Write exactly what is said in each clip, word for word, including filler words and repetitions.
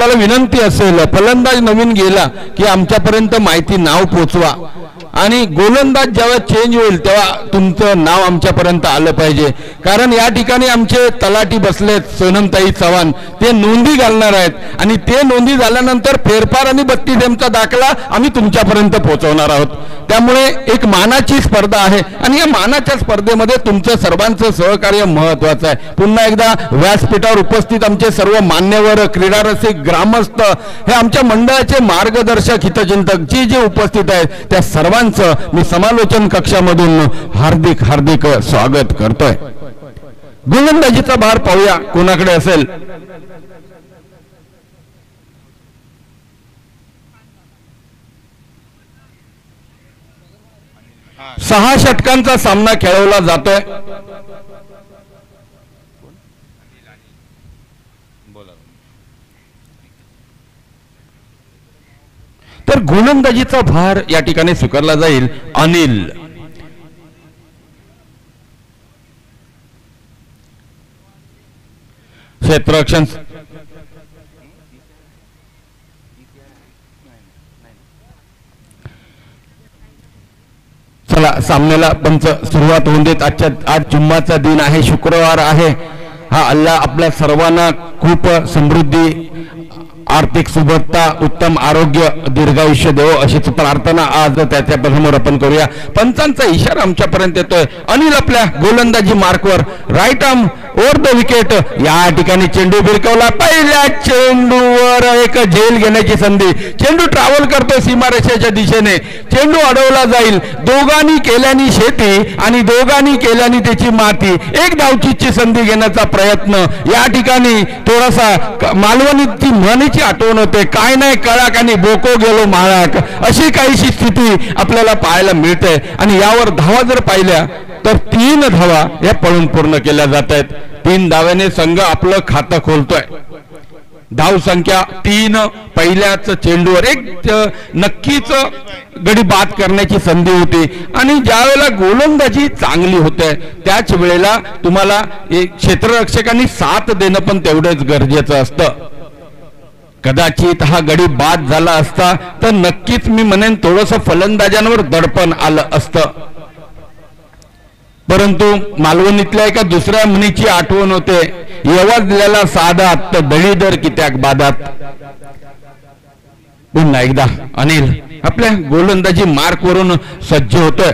श्रोत्याला विनंती असेल, फलंदाज नवीन गेला की आमच्यापर्यंत माहिती नाव पोचवा आणि गोलंदाज जेव्हा चेंज होईल तेव्हा तुमचं नाव आमच्यापर्यंत आलं पाहिजे. कारण या ठिकाणी आमचे तलाठी बसलेत सोनमताई चव्हाण, ते नोंदी घालणार आहेत आणि ते नोंदी झाल्यानंतर फेरफार आणि बत्तीस एमचा दाखला आम्ही तुमच्यापर्यंत पोहोचवणार आहोत. त्यामुळे एक मानाची स्पर्धा आहे आणि या मानाच्या स्पर्धेमध्ये तुमचं सर्वांचं सहकार्य महत्वाचं आहे. पुन्हा एकदा व्यासपीठावर उपस्थित आमचे सर्व मान्यवर, क्रीडा रसिक, ग्रामस्थ, हे आमच्या मंडळाचे मार्गदर्शक, हितचिंतक जे जे उपस्थित आहेत त्या सर्वांचं मी समालोचन कक्षामधून हार्दिक हार्दिक स्वागत करतोय. गोलंदाजीचा भार पाहूया कोणाकडे असेल. सहा षटकांचा सामना खेळवला जातोय. तर गोलंदाजीचा भार या ठिकाणी स्वीकारला जाईल अनिल. क्षेत्ररक्षण चला सामन्याला पंच सुरुवात होऊन देत. आजच्या आज जुम्माचा दिन आहे, शुक्रवार आहे. हा अल्लाह आपल्या सर्वांना खूप समृद्धी, आर्थिक सुबत्ता, उत्तम आरोग्य, दीर्घायुष्य देव अशीच प्रार्थना आज त्याच्या समोर आपण करूया. पंचांचा इशारा आमच्यापर्यंत येतोय. अनिल आपल्या गोलंदाजी मार्कवर, right arm over the wicket. या ठिकाणी चेंडू भिरकवला. पहिल्या चेंडूवर एक झेल घेण्याची संधी. चेंडू ट्रॅव्हल करतो सीमारेषेच्या दिशेने. चेंडू अडवला जाईल. दोघांनी केल्यानी शेती आणि दोघांनी केल्यानी त्याची माती. एक धावचीची संधी घेण्याचा प्रयत्न. या ठिकाणी थोडासा मालवणीची म्हणीची आठवण होते, काय नाही कळाक आणि बोको गेलो माळाक, अशी काहीशी स्थिती आपल्याला पाहायला मिळते. आणि यावर धावा जर पाहिल्या तर तीन धावा या पळून पूर्ण केल्या जात आहेत. तीन धाव्याने संघ आपलं खातं खोलतोय. धाव संख्या तीन. पहिल्याच चेंडूवर एक नक्कीच गडी बाद करण्याची संधी होती आणि ज्या वेळेला गोलंदाजी चांगली होते त्याच वेळेला तुम्हाला एक क्षेत्ररक्षकांनी साथ देणं पण तेवढंच गरजेचं असतं. कदाचित हा गडी बाद झाला असता तर नक्कीच मी म्हणेन थोडंसं फलंदाजांवर दडपण आलं असतं. परंतु मालवणीतल्या एका दुसऱ्या म्हणीची आठवण होते, येवाजल्याला साधात तर दळीदर कित्याक बादात. पुन्हा एकदा अनिल आपल्या गोलंदाजी मार्क वरून सज्ज होतोय.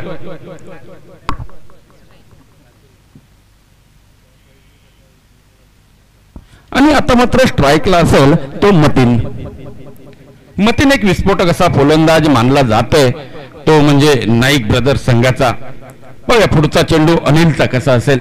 आणि आता मात्र स्ट्राईकला असेल तो मतीन. मतीन एक विस्फोटक असा फलंदाज मानला जातोय, तो म्हणजे नाईक ब्रदर्स संघाचा. बघा पुढचा चेंडू अनिलचा कसा असेल.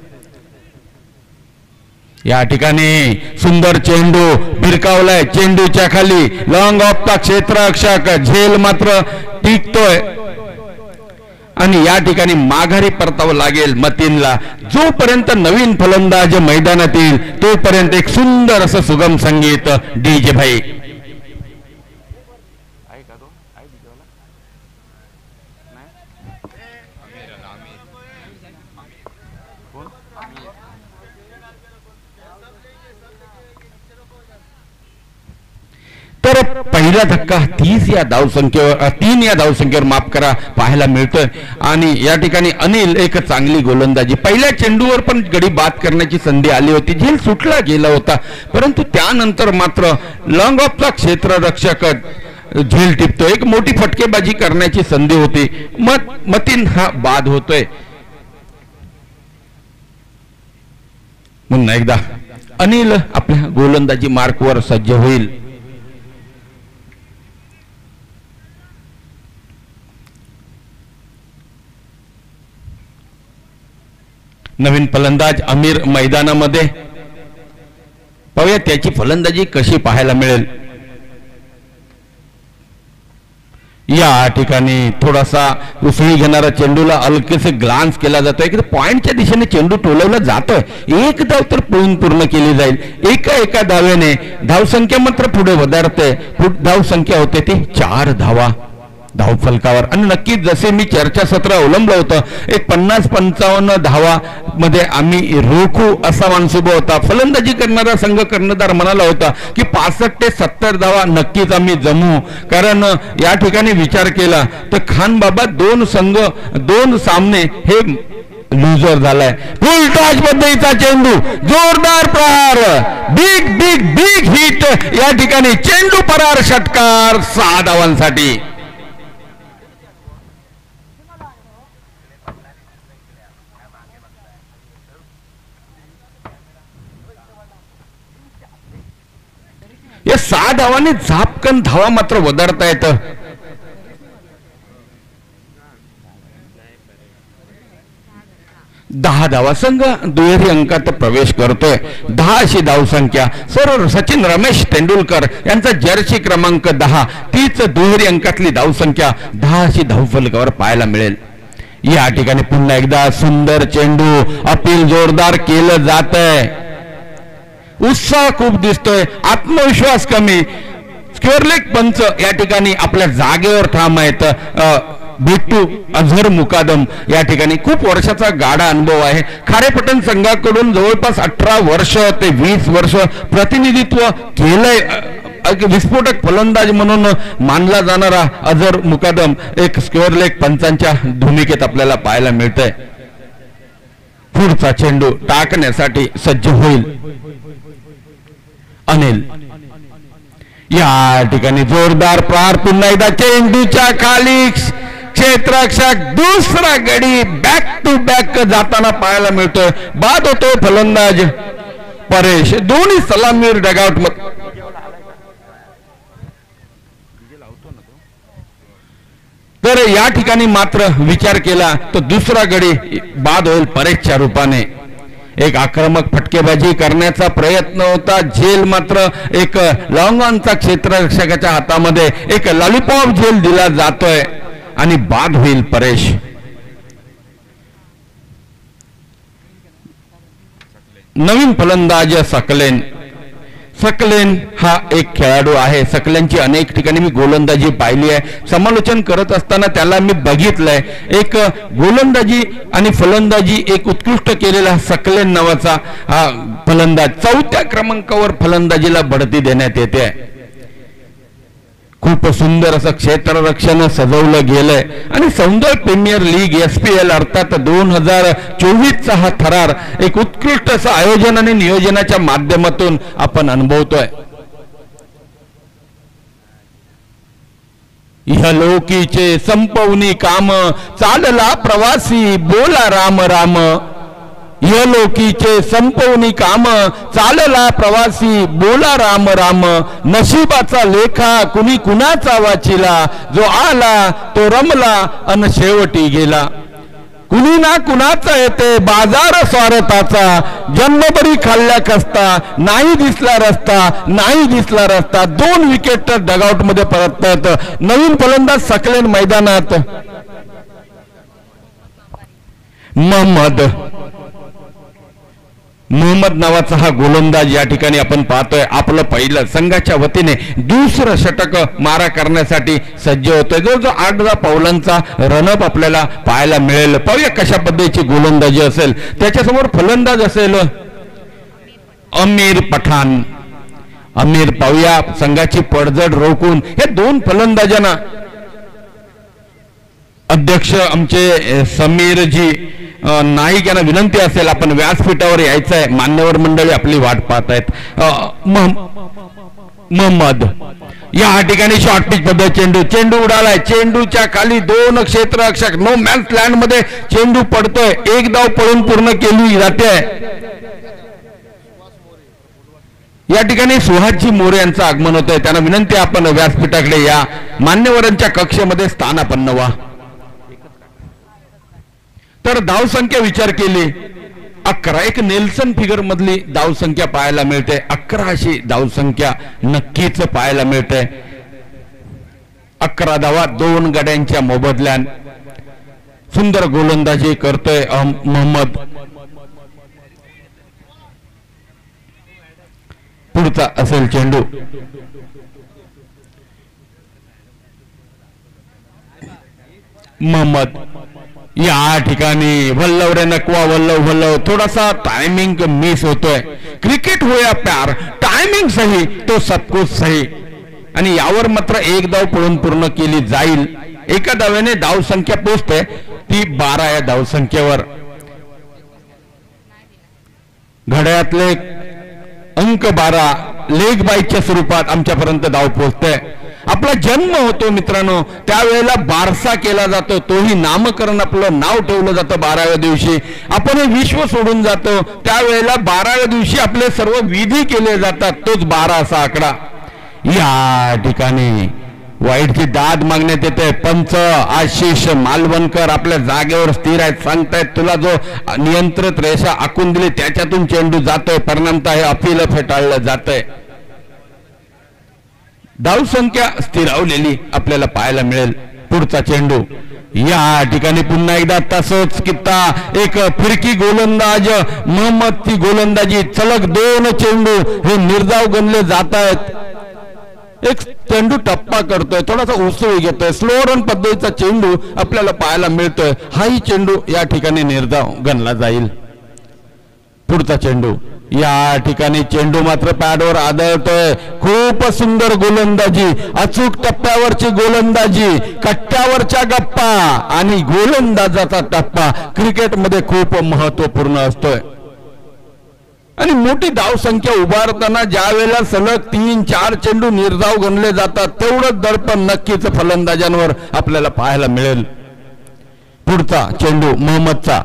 या ठिकाणी सुंदर चेंडू भिरकावलाय. चेंडूच्या खाली लॉंग ऑफचा क्षेत्ररक्षक झेल मात्र टिकतोय आणि या ठिकाणी माघारी परतावं लागेल मतीनला. जोपर्यंत नवीन फलंदाज मैदानात येईल तोपर्यंत एक सुंदर असं सुगम संगीत डीजे भाई. तर पहिला धक्का तीस या धावसंख्येवर तीन या धावसंख्येवर माफ करा पाहायला मिळतोय. आणि या ठिकाणी अनिल एक चांगली गोलंदाजी. पहिल्या चेंडूवर पण गडी बाद करण्याची संधी आली होती, झेल सुटला गेला होता, परंतु त्यानंतर मात्र लॉंग ऑफचा क्षेत्ररक्षक झेल टिपतो. एक मोठी फटकेबाजी करण्याची संधी होती. मत मतीन हा बाद होतोय. पुन्हा एकदा अनिल आपल्या गोलंदाजी मार्कवर सज्ज होईल. नवीन फलंदाज अमीर मैदानामध्ये. पाहूया त्याची फलंदाजी कशी पाहायला मिळेल. या ठिकाणी थोडासा उसळी घेणारा चेंडूला हलकेसे ग्लान्स केला जातोय की पॉइंटच्या दिशेने चेंडू टोलवला जातोय. एक धाव तर पळून पूर्ण केली जाईल. एका एका धावेने धावसंख्या मात्र पुढे वधारते. धावसंख्या होते ती चार धावा. धावफलकावर. आणि नक्कीच जसे मी चर्चासत्र अवलंबलं होतं एक पन्नास पंचावन्न धावा मध्ये आम्ही रोखू असा मानसुबा होता. फलंदाजी करणारा संघ कर्णधार म्हणाला होता की पासष्ट ते सत्तर धावा नक्कीच आम्ही जमू. कारण या ठिकाणी विचार केला तर खान बाबा दोन संघ दोन सामने हे लुजर झालाय. फुल टॉस पद्धतीचा चेंडू, जोरदार प्रहार, बिग बिग बिग हिट. या ठिकाणी चेंडू परार, षटकार, सहा धावांसाठी. या सहा धावांनी झापकन धावा मात्र वधारता येतं. दहा धावा संघ दुहेरी अंकात प्रवेश करतोय. दहा अशी धावसंख्या. सर सचिन रमेश तेंडुलकर यांचा जर्सी क्रमांक दहा, तीच दुहेरी अंकातली धावसंख्या दहा अशी धावफलकावर पाहायला मिळेल. या ठिकाणी पुन्हा एकदा सुंदर चेंडू, अपील जोरदार केलं जात आहे. उत्साह खूप दिसतोय, आत्मविश्वास कमी. स्क्वेअर लेग पंच या ठिकाणी आपल्या जागेवर ठाम आहेत. बिट्टू अझर मुकादम या ठिकाणी खूप वर्षाचा गाडा अनुभव आहे. खारेपटण संघाकडून जवळपास अठरा वर्ष ते वीस वर्ष प्रतिनिधित्व केलंय. विस्फोटक फलंदाज म्हणून मानला जाणारा अझर मुकादम एक स्क्वेअर लेग पंचांच्या भूमिकेत आपल्याला पाहायला मिळतंय. पुढचा चेंडू टाकण्यासाठी सज्ज होईल अनिल. या ठिकाणी जोरदार प्रहार, पुन्हा एकदा चेंडूच्या खाली क्षेत्ररक्षक, दुसरा गडी बॅक टू बॅक जाताना पाहायला मिळतोय. बाद होतोय फलंदाज परेश. दोन्ही सलामीर डगआउट मध्ये. तर या ठिकाणी मात्र विचार केला तर दुसरा गडी बाद होईल परेशच्या रूपाने. एक आक्रमक फटकेबाजी करण्याचा प्रयत्न होता. झेल मात्र एक लॉंग ऑनचा क्षेत्ररक्षकाच्या हातामध्ये एक लॉलीपॉप झेल दिला जातोय आणि बाद होईल परेश. नवीन फलंदाज सकलेन. सकलेन हा एक खेळाडू आहे. सकलेनची अनेक ठिकाणी मी गोलंदाजी पाहिली आहे. समालोचन करत असताना त्याला मी बघितलंय. एक गोलंदाजी आणि फलंदाजी एक उत्कृष्ट केलेला सकलेन नावाचा हा फलंदाज. चौथ्या क्रमांकावर फलंदाजीला बढती देण्यात येते. खूप सुंदर असं क्षेत्ररक्षण सजवलं गेलंय आणि सौंदर्य premier league S P L अर्थात दोन हजार चोवीस चा हा थरार एक उत्कृष्ट असं आयोजन आणि नियोजनाच्या माध्यमातून आपण अनुभवतोय. इहलोकीचे संपवनी काम, चालला प्रवासी बोला राम राम. इहलोकीचे संपवनी काम, चालला प्रवासी बोला राम राम. नशिबाचा लेखा कुणी कुणाचा वाचिला, जो आला तो रमला अन शेवटी गेला. कुणी ना कुणाचा येते बाजार स्वार्थाचा, जन्मभरी खाल्ल्या कसता नाही दिसला रस्ता, नाही दिसला रस्ता. दोन विकेट डगआउट मध्ये परततात. नवीन फलंदाज सकलेन मैदानात. मोहम्मद मोहम्मद नावाचा हा गोलंदाज या ठिकाणी आपण पाहतोय. आपलं पहिलं संघाच्या वतीने दुसरं षटक मारा करण्यासाठी सज्ज होतोय. जो जो आठ दहा पावलांचा रनअप आपल्याला पाहायला मिळेल. पाहूया कशा पद्धतीची गोलंदाजी असेल. त्याच्यासमोर फलंदाज असेल अमीर पठाण. अमीर पाहूया संघाची पडझड रोखून हे दोन फलंदाजांना अध्यक्ष आमचे समीरजी नाईक यांना विनंती असेल आपण व्यासपीठावर यायचं आहे. मान्यवर मंडळी आपली वाट पाहत आहेत. मोहम्मद या ठिकाणी शॉर्ट पिच पद्धत चेंडू चेंडू उडालाय. चेंडूच्या खाली दोन क्षेत्ररक्षक. नो मॅन्स लँड मध्ये चेंडू पडतोय. एक धाव पळून पूर्ण केली जाते. या ठिकाणी सुहासजी मोरे यांचं आगमन होतंय. त्यांना विनंती आपण व्यासपीठाकडे या. मान्यवरांच्या कक्षेमध्ये स्थान आपण व्हा. तर धावसंख्या विचार केली अकरा. एक नेल्सन फिगर मधली धावसंख्या पाहायला मिळते. अकरा अशी धावसंख्या नक्कीच पाहायला मिळते. अकरा धावा दोन गड्यांच्या मोबदल्यान. सुंदर गोलंदाजी करतोय मोहम्मद. पुढचा असेल चेंडू. महम्मद या ठिकाणी वल्लव रे नकवा वल्लव वल्लव थोडासा टायमिंग मिस होतोय. क्रिकेट हो या प्यार, टायमिंग सही तो सब कुछ सही. आणि यावर मात्र एक धाव पळून पूर्ण केली जाईल. एका धावेने धावसंख्या पोहोचते ती बारा या धावसंख्येवर. घड्याळातले अंक बारा लेग बाईच्या स्वरूपात आमच्यापर्यंत धाव पोहोचते. आपला जन्म होतो मित्रांनो त्यावेळेला बारसा केला जातो, तोही नामकरण आपलं नाव ठेवलं जातं बाराव्या दिवशी. आपण हे विश्व सोडून जातो त्यावेळेला बाराव्या दिवशी आपले सर्व विधी केले जातात, तोच बारा असा आकडा. या ठिकाणी वाईटची दाद मागण्यात येते. पंच आशिष मालवणकर आपल्या जागेवर स्थिर आहेत, सांगतायत तुला जो नियंत्रित रेषा आखून दिली त्याच्यातून चेंडू जातोय, परिणामतः हे अपील फेटाळलं जातंय. धावसंख्या स्थिरावलेली आपल्याला पाहायला मिळेल. पुढचा चेंडू या ठिकाणी पुन्हा एकदा तसंच कित्ता. एक फिरकी गोलंदाज महम्मदची गोलंदाजी, सलग दोन चेंडू हे निर्धाव गणले जात आहेत. एक चेंडू टप्पा करतोय, थोडासा उसळी घेतोय, स्लो रन पद्धतीचा चेंडू आपल्याला पाहायला मिळतोय. हाही चेंडू या ठिकाणी निर्धाव गणला जाईल. पुढचा चेंडू या ठिकाणी चेंडू मात्र पॅडवर आदळतोय. खूप सुंदर गोलंदाजी, अचूक टप्प्यावरची गोलंदाजी, कट्ट्यावरच्या गप्पा आणि गोलंदाजाचा टप्पा क्रिकेटमध्ये खूप महत्वपूर्ण असतोय. आणि मोठी धावसंख्या उभारताना ज्या वेळेला सलग तीन चार चेंडू निर्धाव गणले जातात तेवढंच दडपण नक्कीच फलंदाजांवर आपल्याला पाहायला मिळेल. पुढचा चेंडू महम्मदचा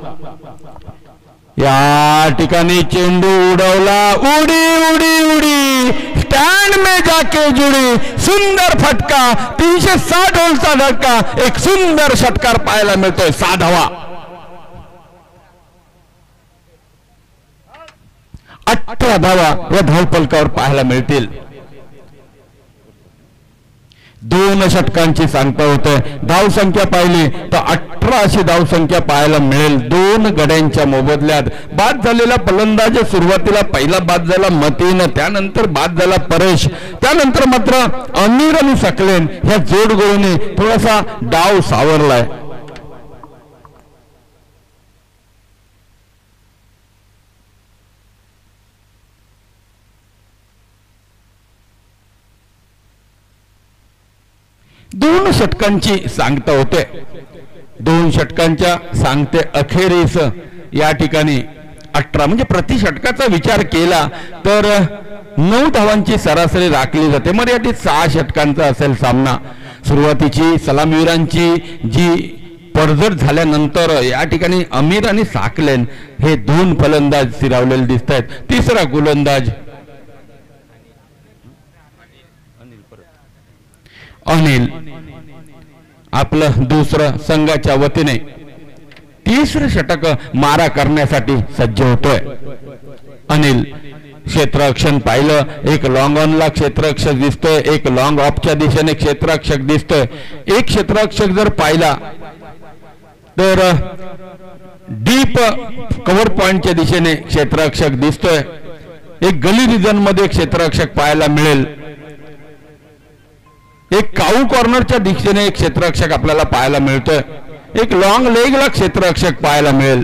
या ठिकाणी चेंडू उडवला, उडी उडी उडी, स्टँड में जाके जुडी, सुंदर फटका, तीनशे साठ ओलचा धक्का, एक सुंदर षटकार पाहायला मिळतोय. सहा धावा, अठरा धावा या धावफलकावर पाहायला मिळतील. दोन षटकांची सांगता होते. धावसंख्या पाहिली तर अठरा अशी धावसंख्या पाहायला मिळेल. दोन गड्यांच्या मोबदल्यात बाद झालेला फलंदाज सुरुवातीला पहिला बाद झाला मतीन, त्यानंतर बाद झाला परेश, त्यानंतर मात्र अमीर आणि सकलेन ह्या जोडगोळीने थोडासा डाव सावरलाय. दोन षटकांची सांगता होते. दोन षटकांच्या सांगते अखेरीस या ठिकाणी अठरा म्हणजे प्रति षटकाचा विचार केला तर नऊ धावांची सरासरी राखली जाते. मर्यादित सहा षटकांचा असेल सामना. सुरुवातीची सलामीवीरांची जी पडझड झाल्यानंतर या ठिकाणी अमीर आणि साकलेन हे दोन फलंदाज स्थिरावलेले दिसत आहेत. तिसरा गोलंदाज अनिल आपलं दुसरं संघाच्या वतीने तिसरं षटक मारा करण्यासाठी सज्ज होतोय. अनिल क्षेत्ररक्षण पाहिलं, एक लॉंग ऑनला क्षेत्ररक्षक दिसतोय, एक लॉंग ऑफच्या दिशेने क्षेत्ररक्षक दिसतोय. एक क्षेत्ररक्षक जर पाहिला तर डीप कव्हर पॉइंटच्या दिशेने क्षेत्ररक्षक दिसतोय. एक गली रिजन मध्ये क्षेत्ररक्षक पाहायला मिळेल. एक काऊ कॉर्नरच्या दिशेने एक क्षेत्ररक्षक आपल्याला पाहायला मिळतोय. एक लॉंग लेगला क्षेत्ररक्षक पाहायला मिळेल.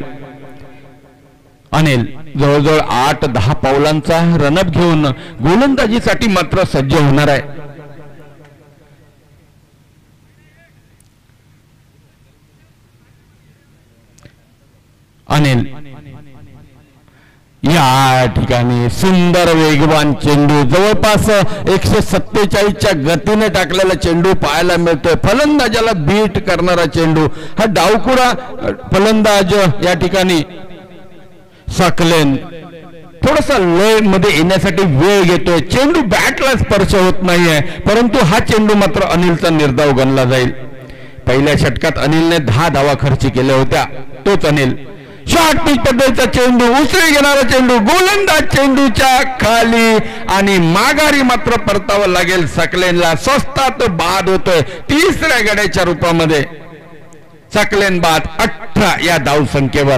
अनिल जवळजवळ आठ दहा पावलांचा रनअप घेऊन गोलंदाजीसाठी मात्र सज्ज होणार आहे. अनिल या ठिकाणी सुंदर वेगवान चेंडू, जवळपास एकशे सत्तेचाळीसच्या गतीने टाकलेला चेंडू पाहायला मिळतोय. फलंदाजाला बीट करणारा चेंडू. हा डावकुरा फलंदाज या ठिकाणी सकलेन थोडासा लय मध्ये येण्यासाठी वेळ घेतोय. चेंडू बॅटला स्पर्श होत नाहीये, परंतु हा चेंडू मात्र अनिलचा निर्धाव गणला जाईल. पहिल्या षटकात अनिलने दहा धावा खर्च केल्या होत्या. तोच अनिल शॉर्ट पिच पद्धतीचा चेंडू, उसळी घेणारा चेंडू, गोलंदाज चेंडूच्या खाली आणि माघारी मात्र परतावं लागेल सकलेनला. स्वस्तात बाद होतोय तिसऱ्या गड्याच्या रूपामध्ये. सकलेन बाद अठरा या धावसंख्येवर.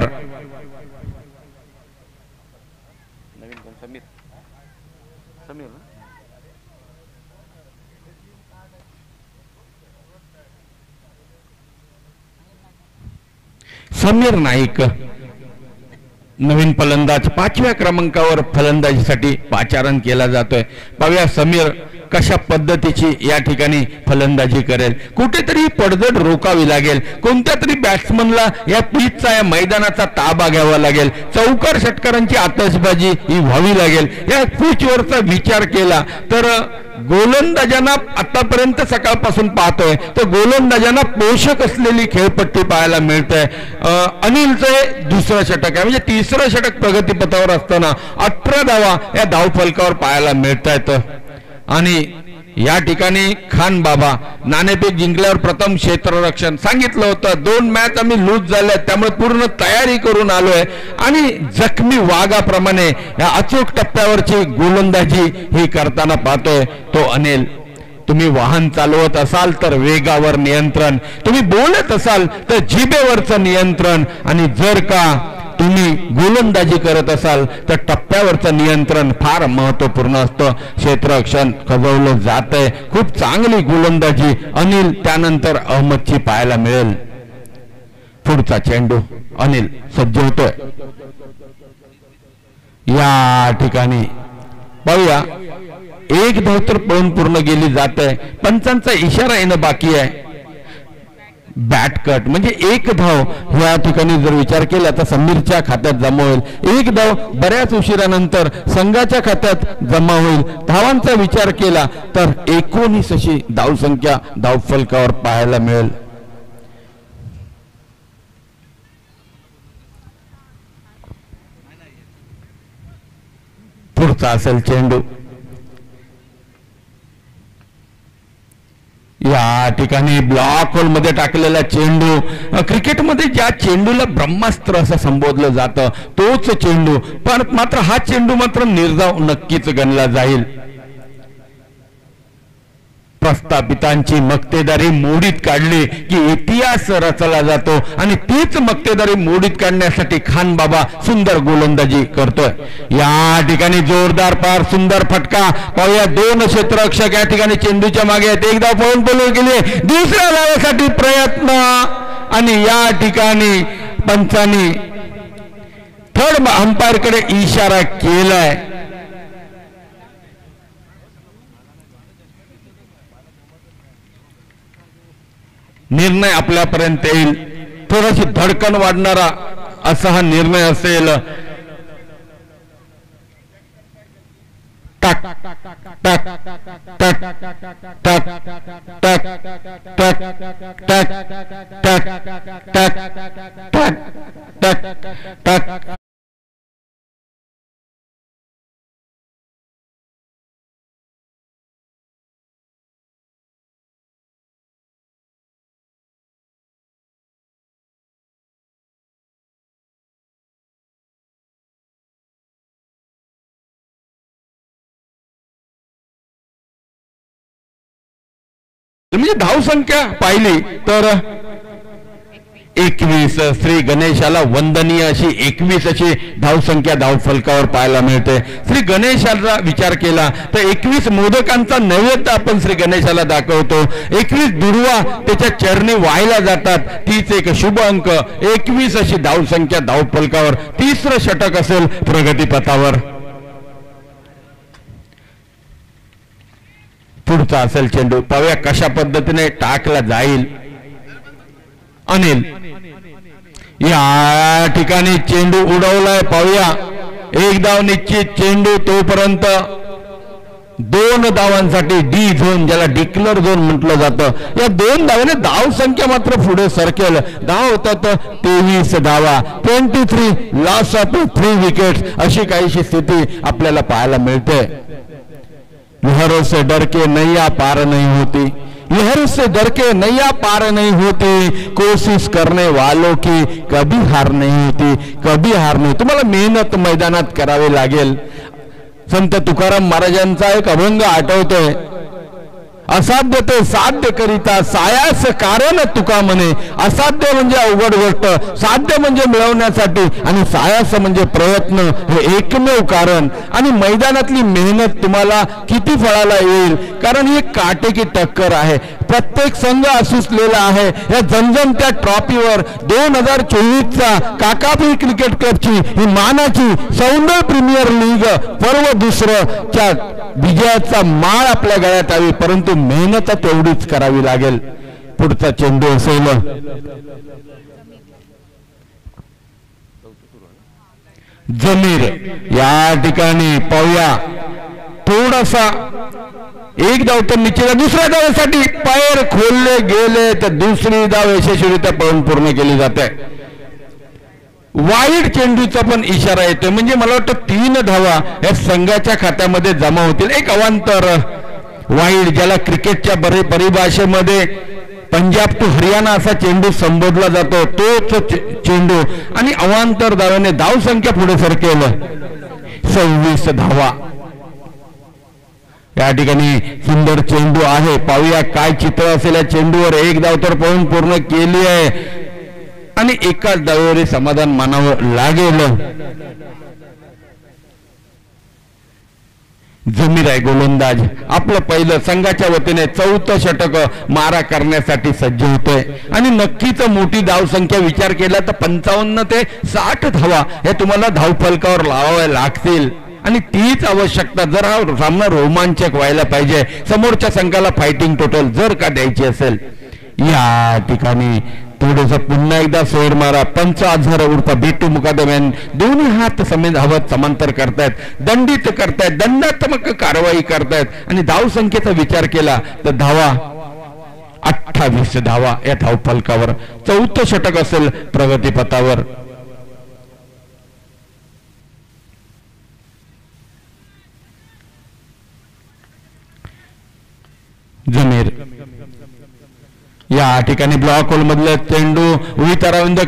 समीर नाईक नवीन फलंदाज पाचव्या क्रमांकावर फलंदाजीसाठी पाचारण केला जातोय. पाहूया समीर कशा पद्धतीची या ठिकाणी फलंदाजी करेल. कुठेतरी पडझड रोखावी लागेल. कोणत्या तरी बॅट्समनला या पिचचा या मैदानाचा ताबा घ्यावा लागेल. चौकार षटकारांची आतषबाजी ही व्हावी लागेल. या पिचवरचा विचार केला तर गोलंदाजांना आतापर्यंत सकाळपासून पाहतोय तर गोलंदाजांना पोषक असलेली खेळपट्टी पाहायला मिळते. अनिलचे दुसरं षटक आहे म्हणजे तिसरं षटक प्रगतीपथावर असताना अठरा धावा या धावफलकावर पाहायला मिळत आहेत. आणि या ठिकाणी खान बाबा नाणेफेक जिंकल्यावर प्रथम क्षेत्ररक्षण सांगितलं होतं. दोन मॅच आम्ही लूज झाल्या त्यामुळे पूर्ण तयारी करून आलोय आणि जखमी वाघाप्रमाणे या अचूक टप्प्यावरची गोलंदाजी ही करताना पाहतोय तो अनिल. तुम्ही वाहन चालवत असाल तर वेगावर नियंत्रण, तुम्ही बोलत असाल तर जिभेवरचं नियंत्रण आणि जर का तुम्ही गोलंदाजी करत असाल तर टप्प्यावरचं नियंत्रण फार महत्त्वपूर्ण असतं. क्षेत्ररक्षण खजवलं जातंय. खूप चांगली गोलंदाजी अनिल त्यानंतर अहमदची पाहायला मिळेल. पुढचा चेंडू अनिल सज्ज होतोय. या ठिकाणी पाहूया एक धाव तर पळून पूर्ण गेली जात आहे. पंचांचा इशारा येणं बाकी आहे. बॅट कट म्हणजे एक धाव या ठिकाणी जर विचार केला तर समीरच्या खात्यात जमा होईल. एक धाव बऱ्याच उशिरानंतर संघाच्या खात्यात जमा होईल. धावांचा विचार केला तर एकोणीस अशी धावसंख्या धावफलकावर पाहायला मिळेल. पुढचा असेल चेंडू. या ठिकाणी ब्लॉक होल मध्ये टाकलेला चेंडू. क्रिकेटमध्ये ज्या चेंडूला ब्रह्मास्त्र असं संबोधलं जातं तोच चेंडू, पण मात्र हा चेंडू मात्र निर्धाव नक्कीच गणला जाईल. प्रस्थापितांची मक्तेदारी मोडीत काढली की इतिहास रचला जातो आणि तीच मक्तेदारी मोडीत काढण्यासाठी खान बाबा सुंदर गोलंदाजी करतोय. या ठिकाणी जोरदार पार सुंदर फटका. पाहूया दोन क्षेत्ररक्षक या ठिकाणी चेंडूच्या मागे आहेत. एकदा पळून पळून गेले. दुसऱ्या धावेसाठी प्रयत्न आणि या ठिकाणी पंचांनी थर्ड अंपायर कडे इशारा केलाय. निर्णय आपल्यापर्यंत येईल. थोडीशी धडकन वाढणारा असा हा निर्णय असेल. टाक टाक टाक टाक टाक टाक टाक टाक. म्हणजे धावसंख्या पाहिली तर एकवीस. श्री गणेशाला वंदनीय अशी एकवीस अशी धावसंख्या धावफलकावर पाहायला मिळते. श्री गणेशाचा विचार केला तर एकवीस मोदकांचा नैवेद्य आपण श्री गणेशाला दाखवतो. एकवीस दुर्वा त्याच्या चरणी वाहिल्या जातात. तीच एक शुभ अंक. एकवीस अशी धावसंख्या धावफलकावर. तिसरं षटक असेल प्रगतीपथावर. पुढचा असेल चेंडू. पाहूया कशा पद्धतीने टाकला जाईल. अनिल या ठिकाणी चेंडू उडवलाय. पाहूया एक धाव निश्चित. चेंडू तोपर्यंत दोन धावांसाठी डी झोन ज्याला डिक्लेअर झोन म्हटलं जातं. या दोन धावाने धाव संख्या मात्र पुढे सरकेल. धाव होतात तेवीस धावा. Twenty three loss of three wickets अशी काहीशी स्थिती आपल्याला पाहायला मिळते. लहरों से डर के नैया पार नहीं होती. लहरों से डर के नैया पार नहीं होती. कोशिश करने वालों की कभी हार नहीं होती. कभी हार नाही. तुम्हाला मेहनत मैदानात करावी लागेल. संत तुकाराम महाराजांचा एक अभंग आठवतोय. असाध्य ते साध्य करिता सायास कारण तुका म्हणे. असाध्य म्हणजे अवघड गोष्ट, साध्य म्हणजे मिळवण्यासाठी आणि सायास म्हणजे प्रयत्न, हे एकमेव कारण. आणि मैदानातली मेहनत तुम्हाला किती फळाला येईल, कारण ही काटेकी टक्कर आहे. प्रत्येक संघ असूसलेला आहे या जमजमत्या ट्रॉफीवर. दोन हजार चोवीसचा काकाबी क्रिकेट क्लबची ही मानाची सौंदर्य प्रीमियर लीग पर्व दुसरं च्या विजयाचा माळ आपल्या गळ्यात यावी, परंतु मेहनत तेवढीच करावी लागेल. पुढचा चेंडू असेल जमीर. या ठिकाणी पाहूया थोडासा एक धाव तर निश्चित. दुसऱ्या धावेसाठी पायर खोलले गेले तर दुसरी धाव यशस्वीरित्या पळून पूर्ण केली जाते. वाईड चेंडूचा पण इशारा येतोय, म्हणजे मला वाटतं तीन धावा या संघाच्या खात्यामध्ये जमा होतील. एक अवांतर वाईड, ज्याला क्रिकेटच्या बरे परिभाषेमध्ये पंजाब टू हरियाणा असा चेंडू संबोधला जातो, तोच चेंडू. आणि अवांतर धावाने धाव संख्या पुढे सरकेल सव्वीस धावा. या ठिकाणी सुंदर चेंडू आहे, पाहूया काय चित्र असेल या चेंडूवर. एक धाव तर पळून पूर्ण केली आहे आणि एकाच धावेवर समाधान मानावं लागेल. जमीर आहे गोलंदाज, आपलं पहिलं संघाच्या वतीने चौथं षटक मारा करण्यासाठी सज्ज होतोय. आणि नक्कीच मोठी धाव संख्या विचार केला तर पंचावन्न ते साठ धावा हे तुम्हाला धावफलकावर लावाव्या लागतील. आणि तीच आवश्यकता जर हा सामना रोमांचक व्हायला पाहिजे, समोरच्या संघाला फायटिंग टोटल जर का द्यायची असेल. या ठिकाणी थोडस पुन्हा एकदा सोड मारा. पंच आझर उर्फ बिट्टू मुकादम दोन्ही हात समेत धावत समांतर करतायत, दंडित करतायत, दंडात्मक कारवाई करतायत. आणि धाव संख्येचा विचार केला तर धावा अठ्ठावीस धावा या धावफलकावर. चौथं षटक असेल प्रगतीपथावर. जमीर या ठिकाणी ब्लॉक होल मधलं चेंडू उईताराविंद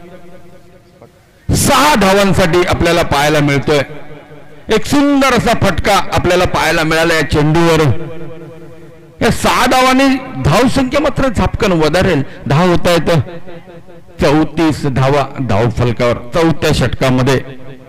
सहा धावांसाठी आपल्याला पाहायला मिळतोय. एक सुंदर असा फटका आपल्याला पाहायला मिळाला या चेंडूवर. या सहा धावांनी धाव संख्या मात्र झापकन वधारेल. दहा होत आहेत चौतीस धावा धाव फलकावर चौथ्या षटकामध्ये.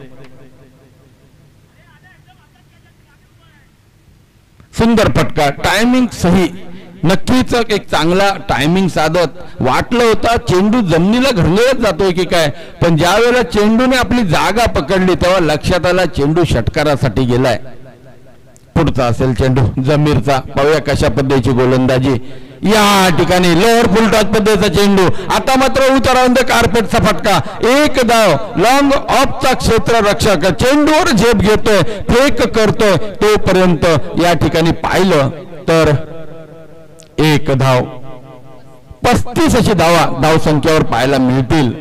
सुंदर फटका, टायमिंग सही, नक्कीच एक चांगला टायमिंग साधत. वाटलं होता चेंडू जमिनीला घरलेलाच जातोय की काय, पण ज्या वेळेला चेंडूने आपली जागा पकडली तेव्हा लक्षात आला चेंडू षटकारासाठी गेलाय. पुढचा असेल चेंडू जमीरचा, पाहूया कशा पद्धतीची गोलंदाजी. या ठिकाणी लोअर फुल टॉस पद्धतीचा चेंडू. आता मात्र उतारावंद कार्पेटचा फटका. एक धाव, लॉंग ऑफचा क्षेत्र रक्षक चेंडूवर झेप घेतोय, फेक करतोय. तोपर्यंत या ठिकाणी पाहिलं तर एक धाव, पस्तीस अशी धावा धाव संख्येवर पाहायला मिळतील.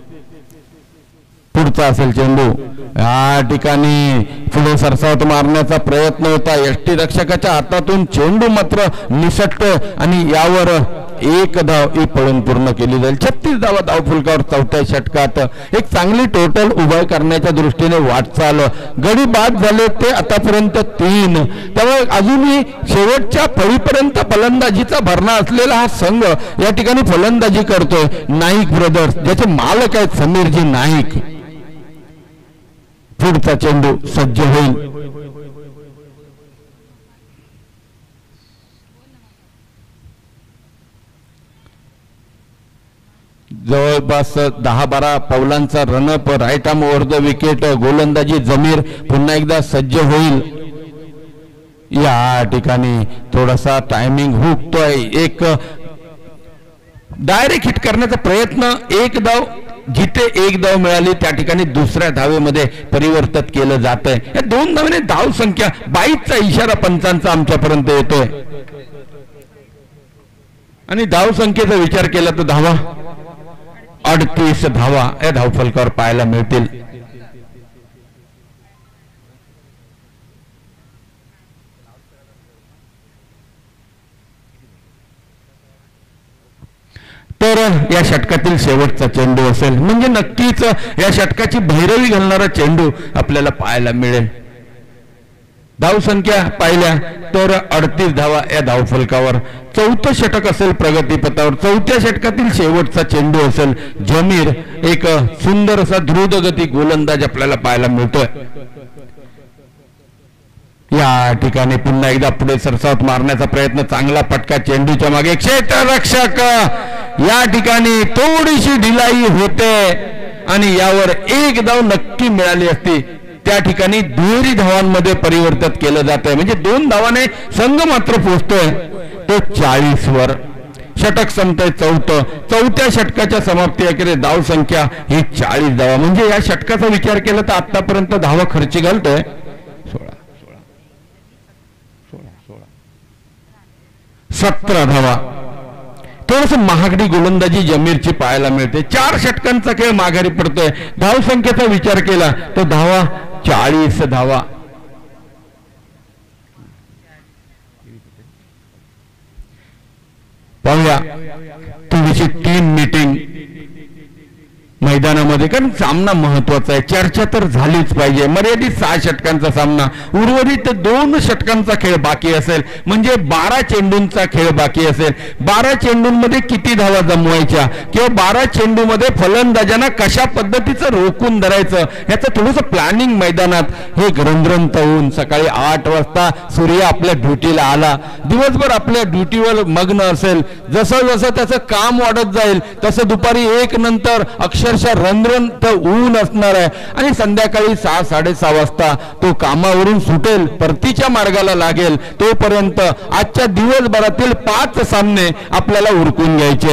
पुढचा असेल चेंडू. या ठिकाणी पुढे सरसावत मारण्याचा प्रयत्न होता, यष्टी रक्षकाच्या हातातून चेंडू मात्र निसटतो आणि यावर एक धाव ही पळून पूर्ण केली जाईल. छत्तीस धावा धाव फुलकावर चौथ्या षटकात. एक चांगली टोटल उभा करण्याच्या दृष्टीने वाटचाल. गडी बाद झाले ते आतापर्यंत तीन, त्यामुळे अजूनही शेवटच्या फळीपर्यंत फलंदाजीचा भरणा असलेला हा संघ या ठिकाणी फलंदाजी करतोय. नाईक ब्रदर्स, ज्याचे मालक आहेत समीरजी नाईक. पुढचा चेंडू सज्ज होईल. जवळपास दहा बारा पावलांचा run up, right arm over the wicket. गोलंदाजी जमीर पुन्हा एकदा सज्ज होईल. या ठिकाणी थोडासा टायमिंग हुकतोय. एक डायरेक्ट हिट करण्याचा प्रयत्न, एक धाव जिथे एक धाव मिळाली त्या ठिकाणी दुसऱ्या धावेमध्ये परिवर्तित केलं जात आहे. या दोन धावेने धाव संख्या बाईसचा इशारा पंचांचा आमच्यापर्यंत येतोय. आणि धाव संख्येचा विचार केला तर धावा अडतीस धावा या धावफलकावर पाहायला मिळतील. तर या षटकातील शेवटचा चेंडू असेल, म्हणजे नक्कीच या षटकाची भैरवी घालणारा चेंडू आपल्याला पाहायला मिळेल. धावसंख्या पाहिल्या तर अडतीस धावा या धावफलकावर. चौथं षटक असेल प्रगतीपथावर. चौथ्या षटकातील शेवटचा चेंडू असेल जमीर. एक सुंदर असा द्रुतगती गोलंदाज आपल्याला पाहायला मिळतोय. या ठिकाणी पुन्हा एकदा पुढे सरसावत मारण्याचा प्रयत्न. चांगला फटका चेंडूच्या मागे. क्षेत्ररक्षक या ठिकाणी थोडीशी ढिलाई होते आणि यावर एक धाव नक्की मिळाली असती. त्या ठिकाणी दुहेरी धावांमध्ये परिवर्तित केलं जात आहे. म्हणजे दोन धावाने संघ मात्र पोहोचतोय तो चाळीस वर. षटक संपतंय चौथं. चौथ्या षटकाच्या समाप्ती अखेर धाव संख्या ही चाळीस धावा. म्हणजे या षटकाचा विचार केला तर आतापर्यंत धावा खर्ची घालतोय सोळा सतरा धावा. थोडस महागडी गोलंदाजी जमीरची पाहायला मिळते. चार षटकांचा खेळ माघारी पडतोय. धाव संख्येचा विचार केला तर धावा चाळीस धावा. पाहूया थोडीशी टीम मीटिंग मैदानामध्ये, कारण सामना महत्वाचा आहे. चर्चा तर झालीच पाहिजे. मर्यादित सहा षटकांचा सामना, उर्वरित दोन षटकांचा खेळ बाकी असेल. म्हणजे बारा चेंडूंचा खेळ बाकी असेल. बारा चेंडूंमध्ये किती धावा जमवायच्या किंवा बारा चेंडूमध्ये फलंदाजांना कशा पद्धतीचं रोखून धरायचं याचं थोडंसं प्लॅनिंग मैदानात हे ग्रंथरंत होऊन सकाळी आठ वाजता सूर्य आपल्या ड्युटीला आला. दिवसभर आपल्या ड्युटीवर मग्न असेल. जसं जसं त्याचं काम वाढत जाईल तसं दुपारी एक नंतर अक्षरशः रंध्रंत ऊन असणार आहे आणि संध्याकाळी सहा साडेसहा वाजता तो कामावरून सुटेल, परतीच्या मार्गाला लागेल. तोपर्यंत आजच्या दिवसभरातील पाच सामने आपल्याला उरकून घ्यायचे.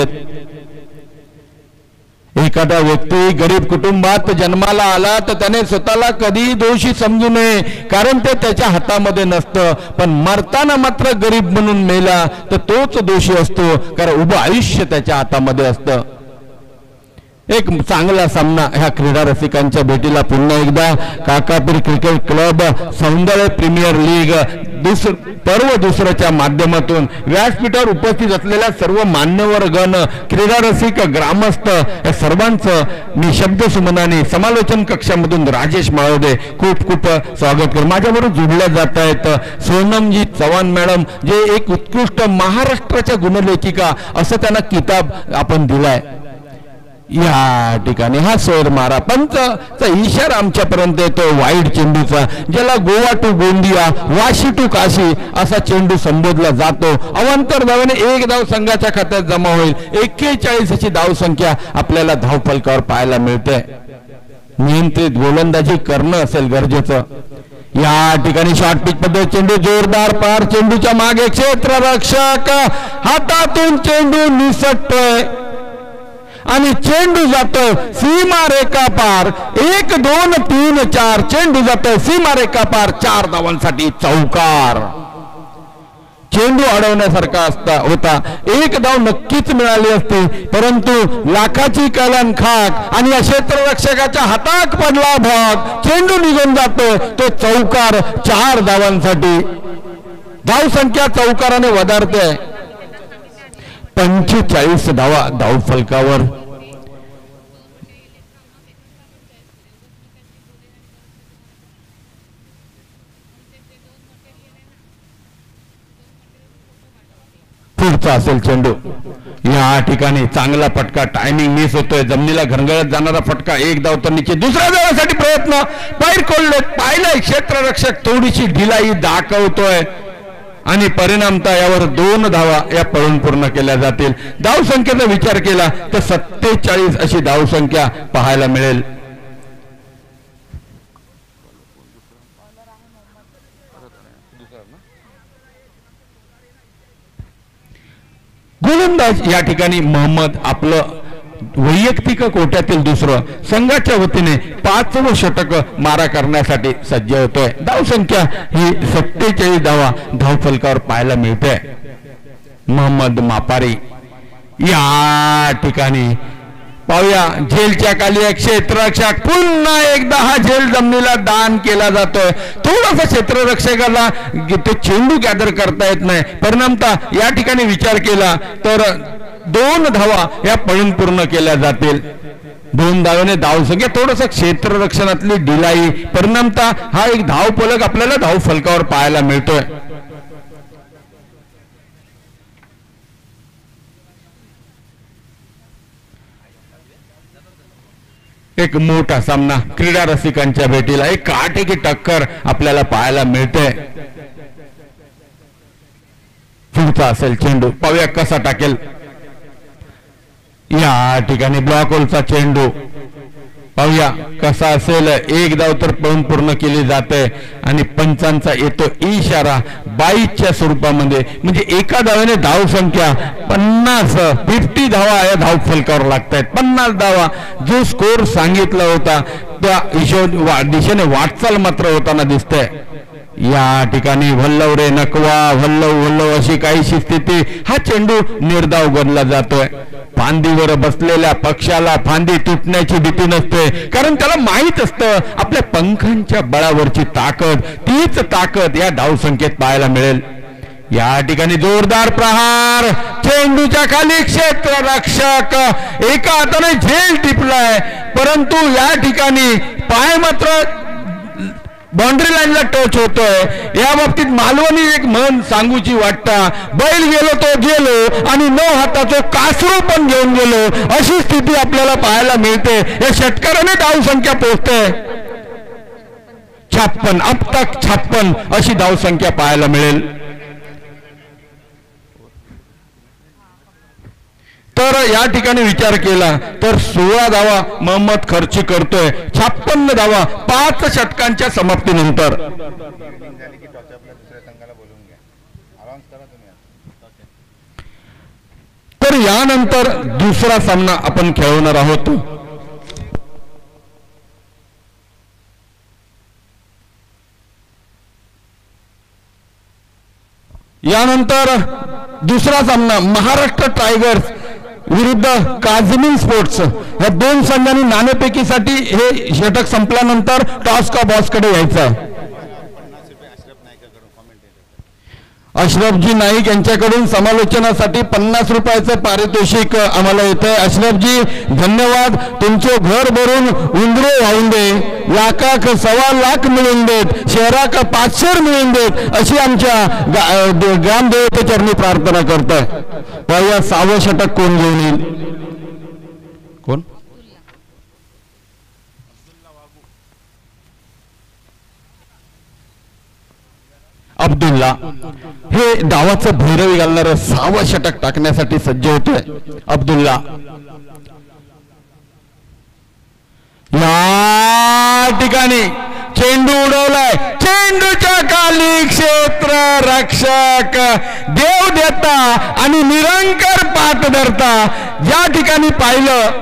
एखादा व्यक्ती गरीब कुटुंबात जन्माला आला तर त्याने स्वतःला कधी दोषी समजू नये, कारण ते त्याच्या हातामध्ये नसतं. पण मरताना मात्र गरीब म्हणून मेला तर तोच दोषी असतो, कारण उभं आयुष्य त्याच्या हातामध्ये असतं. एक चांगला सामना ह्या क्रीडा रसिकांच्या भेटीला पुन्हा एकदा काकापीर क्रिकेट क्लब सौंदर्य प्रीमियर लीग दुसर पर्व दुसऱ्याच्या माध्यमातून व्यासपीठावर उपस्थित असलेल्या सर्व मान्यवर गण, क्रीडा रसिक, ग्रामस्थ या सर्वांचं मी शब्द सुमनाने समालोचन कक्षामधून राजेश माळोदे खूप खूप स्वागत करतो. माझ्याबरोबर जोडल्या जात आहेत सोनमजी चव्हाण मॅडम, जे एक उत्कृष्ट महाराष्ट्राच्या गुणलेखिका असं त्यांना किताब आपण दिलाय. या ठिकाणी हा सोर मारा पंचचा इशारा आमच्यापर्यंत येतो वाईट चेंडूचा, ज्याला गोवा टू गोंदिया, वाशी टू काशी असा चेंडू संबोधला जातो. अवांतर धावाने एक धाव संघाच्या खात्यात जमा होईल. एक्केचाळीस अशी धाव संख्या आपल्याला धावफलकावर पाहायला मिळते. नियंत्रित गोलंदाजी करणं असेल गरजेचं. या ठिकाणी शॉर्ट पिच पद्धत चेंडू जोरदार पार. चेंडूच्या मागे क्षेत्ररक्षक हातातून चेंडू निसटतोय आणि चेंडू जातोय सीमा रेखा पार. एक दोन तीन चार चेंडू जातोय सीमा रेखा पार. चार धावांसाठी चौकार. चेंडू अडवण्यासारखा असता होता. एक धाव नक्कीच मिळाली असती, परंतु लाखाची कलन खाक आणि या क्षेत्ररक्षकाच्या हातात पडला भाग. चेंडू निघून जातोय तो चौकार. चार धावांसाठी धाव संख्या चौकाराने वधारते. पंचेचाळीस धावा धाव फलकावर. पुढचा असेल चेंडू. या ठिकाणी चांगला फटका, टायमिंग मिस होतोय. जमिनीला घरंगळत जाणारा फटका. एक धाव तर निश्चित. दुसऱ्या धावासाठी प्रयत्न. पायर कोल्ड पाहिलंय क्षेत्ररक्षक थोडीशी ढिलाई दाखवतोय आणि परिणामतः यावर दोन धावा या पळून पूर्ण केल्या जातील. धाव संख्येचा विचार केला तर सत्तेचाळीस अशी धाव संख्या पाहायला मिळेल. गोलंदाज या ठिकाणी मोहम्मद आपलं वैयक्तिक कोट्यातील दुसरं, संघाच्या वतीने पाचवं षटक मारा करण्यासाठी सज्ज होतोय. धाव संख्या ही सत्तेचाळीस धावा धावफलकावर पाहायला मिळते. मोहम्मद मापारी या ठिकाणी पाहूया. झेलच्या खाली क्षेत्ररक्षक. पुन्हा एकदा हा झेल जमिनीला दान केला जातोय. थोडासा क्षेत्ररक्षकाला ते चेंडू गॅदर करता येत नाही. परिणामतः या ठिकाणी विचार केला तर दोन धावा या पळून पूर्ण केल्या जातील. दोन धावेने धावसंख्या, थोडस क्षेत्ररक्षणातली ढिलाई, परिणामतः हा एक धाव फलक आपल्याला धाव फलकावर पाहायला मिळतोय. एक मोठा सामना क्रीडा रसिकांच्या भेटीला, एक काटेकी टक्कर आपल्याला पाहायला मिळते. पुढचा असेल चेंडू, पाहूया कसा टाकेल. या ठिकाणी ब्लॉक होलचा चेंडू, पाहूया कसा असेल. एक धाव तर पळून पूर्ण केली जाते आणि पंचांचा येतो इशारा बाईच्या स्वरूपामध्ये, म्हणजे एका धावेने धाव संख्या पन्नास फिफ्टी धावा या धाव फलकावर लागतायत. पन्नास धावा जो स्कोर सांगितला होता त्या दिशेने वाटचाल मात्र होताना दिसतंय. या ठिकाणी वल्लव रे नकवा, वल्लव वल्लव अशी काहीशी स्थिती. हा चेंडू निर्धाव गणला जातोय. फांदीवर बसलेल्या पक्षाला फांदी तुटण्याची भीती नसते, कारण त्याला माहित असतं आपल्या पंखांच्या बळावरची ताकद, तीच ताकद या धावसंख्येत पाहायला मिळेल. या ठिकाणी जोरदार प्रहार, चेंडूच्या खाली क्षेत्ररक्षक एका हाताने झेल टिपलाय, परंतु या ठिकाणी पाय मात्र बाउंड्री लाईनला टच होतोय. या बाबतीत मालवणी एक म्हण सांगूची वाटता, बैल गेलो तो गेलो आणि नऊ हाताचो कासरू पण घेऊन गेलो, अशी स्थिती आपल्याला पाहायला मिळते. या षटकाराने धावसंख्या पोहोचते छप्पन, अब तक छप्पन अशी धावसंख्या पाहायला मिळेल. तर या ठिकाणी विचार केला तर सोळा धावा मोहम्मद खर्ची करतोय, छप्पन्न धावा पाच षटकांच्या समाप्तीनंतर. तर यानंतर दुसरा सामना आपण खेळवणार आहोत. यानंतर दुसरा सामना महाराष्ट्र टायगर्स विरुद्ध काझमीन स्पोर्ट्स, या दोन संघांनी नाणेफेकीसाठी हे षटक संपल्यानंतर टॉस का बॉस कडे यायचं. अशरफजी नाईक यांच्याकडून समालोचनासाठी पन्नास रुपयाचं पारितोषिक आम्हाला येतंय. अशरफजी धन्यवाद. तुमचे घर भरून उंदरे वाहून दे, लाखाक सव्वा लाख मिळून देत, शहराक पाचशेर मिळून देत, अशी आमच्या ग्रामदेवते चरणी प्रार्थना करतोय. पाहूया सहावं षटक कोण घेऊन येईल. कोण? अब्दुल्ला हे डावाचं भैरवी घालणारं सहावं षटक टाकण्यासाठी सज्ज होतोय. अब्दुल्ला या ठिकाणी चेंडू उडवलाय, चेंडूच्या खाली क्षेत्र रक्षक देव देता आणि निरंकर पाठ धरता. या ठिकाणी पाहिलं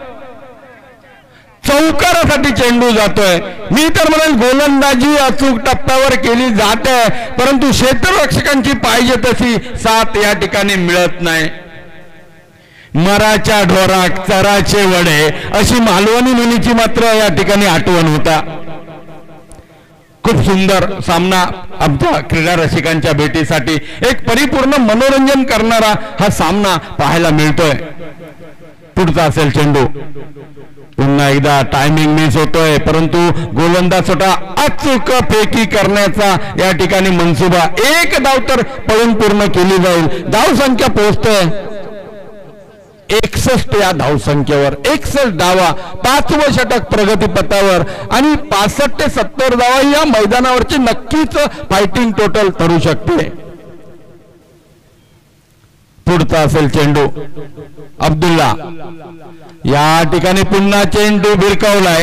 चौकारासाठी चेंडू जातोय. मी तर म्हणेल गोलंदाजी अचूक टप्प्यावर केली जाते, परंतु क्षेत्ररक्षकांची पाहिजे तशी साथ या ठिकाणी मिळत नाही. मराच्या ढोराक चराचे वडे अशी मालवणी मुनीची मात्र या ठिकाणी आठवण होता. खूप सुंदर सामना आमच्या क्रीडा रसिकांच्या भेटीसाठी एक परिपूर्ण मनोरंजन करणारा हा सामना पाहायला मिळतोय. पुढचा असेल चेंडू. पुन्हा एकदा टायमिंग मिस होतोय, परंतु गोलंदाज छोटा अचूक फेकी करण्याचा या ठिकाणी मनसुबा. एक धाव तर पळून पूर्ण केली जाईल. धाव संख्या पोहोचतोय एकसष्ट या धावसंख्येवर. एकसष्ट धावा, पाचवं षटक प्रगतीपथावर आणि पासष्ट ते सत्तर धावा या मैदानावरची नक्कीच फायटिंग टोटल ठरू शकते. पुढचा असेल चेंडू. अब्दुल्ला या ठिकाणी पुन्हा चेंडू भिरकावलाय,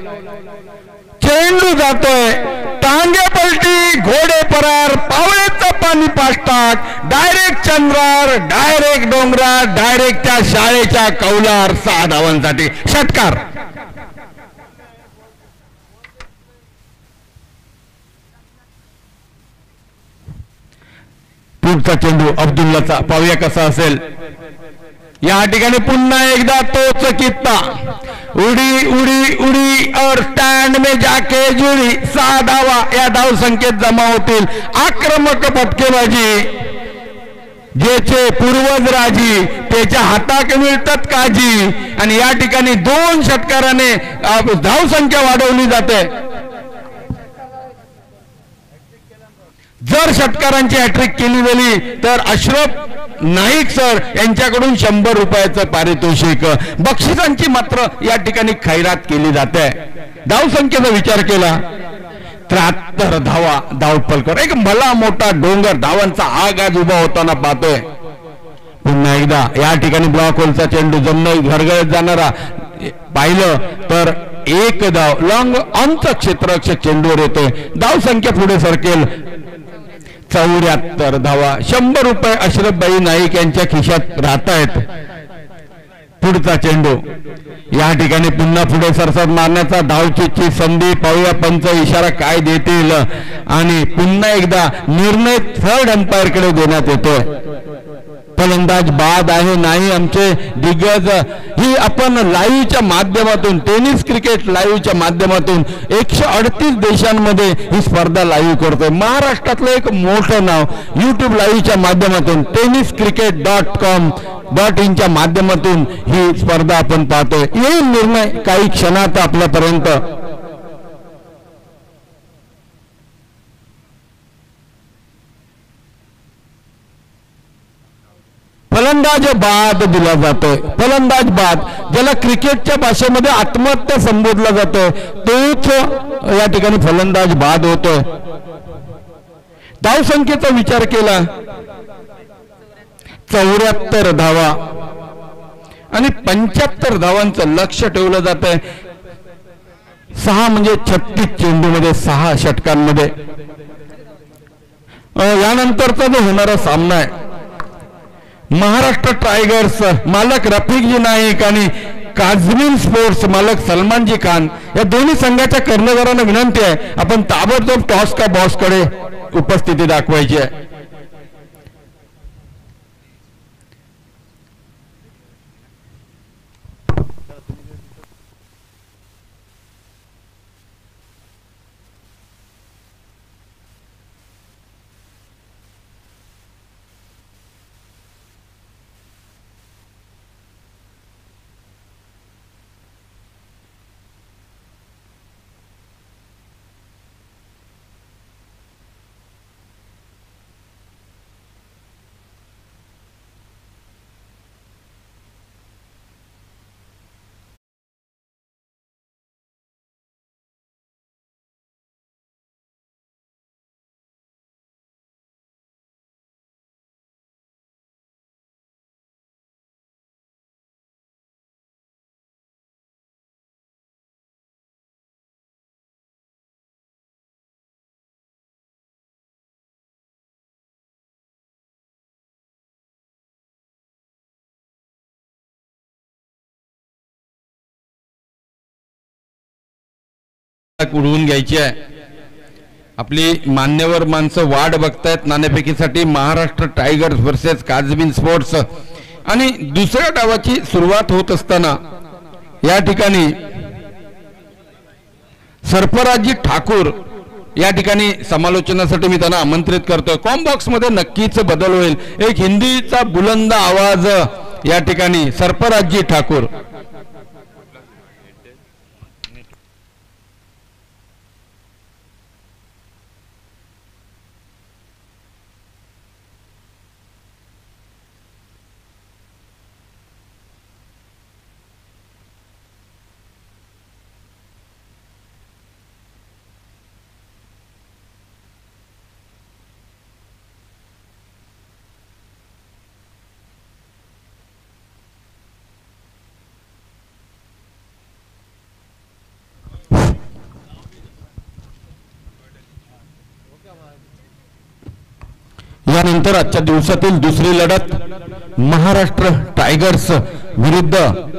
चेंडू जातोय, टांगे पलटी, घोडे परार, पावळेचं पाणी पाष्टाक, डायरेक्ट चंद्रार, डायरेक्ट डोंगरार, डायरेक्ट त्या शाळेच्या कौलार. सहा धावांसाठी षटकार. पुढचा चेंडू अब्दुल्लाचा, पाहूया कसा असेल. या ठिकाणी पुन्हा एकदा तोच कित्ता. उडी उडी उडी और स्टँड में जाके जुडी. सहा धावा या धाव संख्येत जमा होतील. आक्रमक फटकेबाजी, ज्याचे पूर्वज राजी त्याच्या हाताक मिळतात काजी, आणि या ठिकाणी दोन षटकाराने धाव संख्या वाढवली जाते. जर षटकारांची हॅट्रिक केली गेली तर अशरफ नाईक सर यांच्याकडून शंभर रुपयाचं पारितोषिक. बक्षिसांची मात्र या ठिकाणी खैरात केली जाते. धाव संख्येचा विचार केला त्र्याहत्तर धावा धावपलकर, एक मला मोठा डोंगर धावांचा आग आज उभा होताना पाहतोय. पुन्हा एकदा या ठिकाणी ब्लॉक होलचा चेंडू जमन घरगळत जाणारा पाहिलं तर एक धाव लॉंग ऑनचं क्षेत्ररक्षक चेंडूवर येतोय. धाव संख्या पुढे सरकेल चौऱ्याहत्तर धावा. शंभर रुपये अशरफभाई नाईक यांच्या खिशात राहत आहेत. पुढचा चेंडू या ठिकाणी पुन्हा पुढे सरसर मारण्याचा धावचीची संधी. पाहूया पंच इशारा काय देतील, आणि पुन्हा एकदा निर्णय थर्ड अंपायर कडे देण्यात येतोय. फलंदाज बाद आहे नाही आमचे दिग्गज. ही आपण लाईव्हच्या माध्यमातून टेनिस क्रिकेट लाईव्हच्या माध्यमातून एकशे अडतीस देशांमध्ये ही स्पर्धा लाईव्ह करतोय. महाराष्ट्रातलं एक मोठं नाव युट्यूब लाईव्हच्या माध्यमातून tennis cricket dot com dot इनच्या माध्यमातून ही स्पर्धा आपण पाहतोय. येईल निर्णय काही क्षणात आपल्यापर्यंत. फलंदाज बाद दिला जातोय. फलंदाज बाद ज्याला क्रिकेटच्या भाषेमध्ये आत्महत्या संबोधला जातोय तोच या ठिकाणी फलंदाज बाद होतोय. धाव संख्येचा विचार केला चौऱ्याहत्तर धावा आणि पंच्याहत्तर धावांचं लक्ष ठेवलं जात आहे. सहा म्हणजे छत्तीस चेंडूमध्ये सहा षटकांमध्ये. यानंतरचा जो होणारा सामना आहे महाराष्ट्र टायगर्स मालक रफिकजी नाईक आणि काझमीन स्पोर्ट्स मालक सलमानजी खान या दोन्ही संघाच्या कर्णधारांना विनंती आहे आपण ताबडतोब टॉस का बॉस कडे उपस्थिती दाखवायची आहे. उडवून घ्यायची आहे. आपली मान्यवर माणसं वाट बघतायत नाणेफेकीसाठी. Maharashtra tigers versus Kazmeen sports. आणि दुसऱ्या डावाची सुरुवात होत असताना या ठिकाणी सरफराजी ठाकूर या ठिकाणी समालोचनासाठी मी त्यांना आमंत्रित करतोय. कॉम बॉक्स मध्ये नक्कीच बदल होईल. एक हिंदीचा बुलंद आवाज या ठिकाणी सरफराजी ठाकूर. यानंतर आजच्या दिवसातील दुसरी लढत महाराष्ट्र टायगर्स विरुद्ध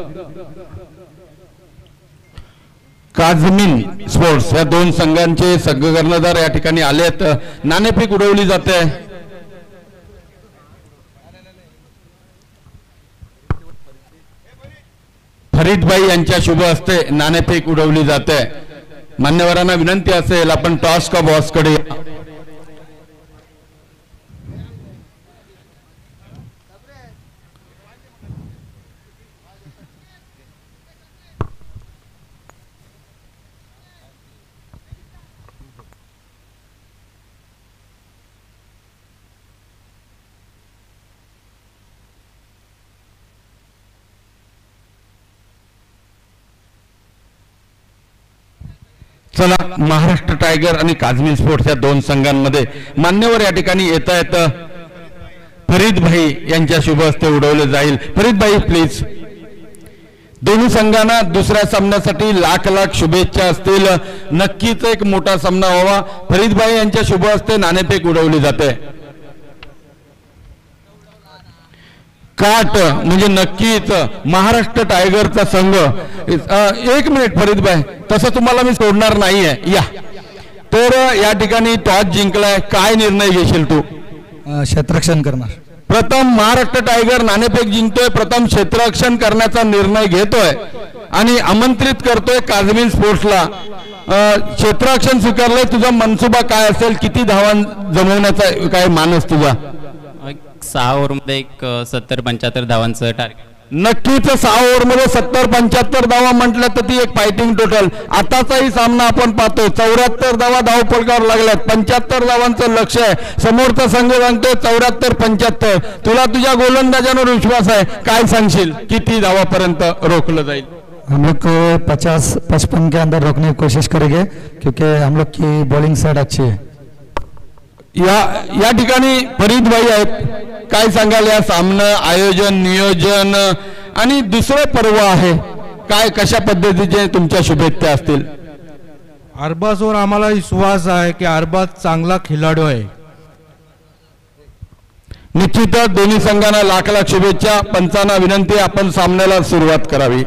काझमीन स्पोर्ट्स या दोन संघांचे संघ कर्णधार या ठिकाणी आलेत. नाणेफेक उडवली जाते. फरीदभाई यांच्या शुभ हस्ते नाणेफेक उडवली जाते. मान्यवरांना विनंती असेल आपण टॉस का बॉस कडे. चला, महाराष्ट्र टायगर आणि काझमी स्पोर्ट्स या दोन संघांमध्ये मान्यवर या ठिकाणी येता येतं फरीद भाई यांच्या शुभ हस्ते उडवले जाईल. फरीद भाई प्लीज. दोन्ही संघांना दुसऱ्या सामन्यासाठी लाख लाख शुभेच्छा असतील. नक्कीच एक मोठा सामना व्हावा. फरीद भाई यांच्या शुभ हस्ते नाणेफेक उडवली जाते. काट म्हणजे नक्कीच महाराष्ट्र टायगरचा संघ. एक मिनिट फरीद भाई, तसं तुम्हाला मी सोडणार नाहीये. या तर या ठिकाणी टॉस जिंकलाय, काय निर्णय घेशील तू? क्षेत्ररक्षण करणार. प्रथम महाराष्ट्र टायगर नाणेफेक जिंकतोय, प्रथम क्षेत्ररक्षण करण्याचा निर्णय घेतोय आणि आमंत्रित करतोय काझमी स्पोर्ट्सला. क्षेत्ररक्षण स्वीकारलंय, तुझा मनसुबा काय असेल? किती धावा जमवण्याचा काय मानस तुझा? सहा ओव्हरमध्ये एक सत्तर पंच्याहत्तर धावांचं टार्गेट. नक्कीच सहा ओव्हरमध्ये सत्तर पंच्याहत्तर धावा म्हटलं तर ती एक फायटिंग टोटल. आताचाही सामना आपण पाहतो, चौऱ्याहत्तर धावा धावफलकावर लागल्यात, पंच्याहत्तर धावांचं लक्ष आहे. समोरचा संघ सांगतोय चौऱ्याहत्तर पंच्याहत्तर. तुला तुझ्या गोलंदाजांवर विश्वास आहे, काय सांगशील? किती धावापर्यंत रोखलं जाईल? हम लोग को पचास पचपन के अंदर रोकने की कोशिश करेंगे क्योंकि हम लोग की बॉलिंग साइड अच्छी है. या या ठिकाणी फरीद भाई आहेत, काय सांगाल या सामना आयोजन नियोजन आणि दुसरे पर्व आहे, काय कशा पद्धतीचे तुमच्या शुभेच्छा असतील? अरबाजवर आम्हाला विश्वास आहे की अरबाज चांगला खेळाडू आहे. निश्चितच दोन्ही संघांना लाख लाख शुभेच्छा. पंचांना विनंती, आपण सामन्याला सुरुवात करावी.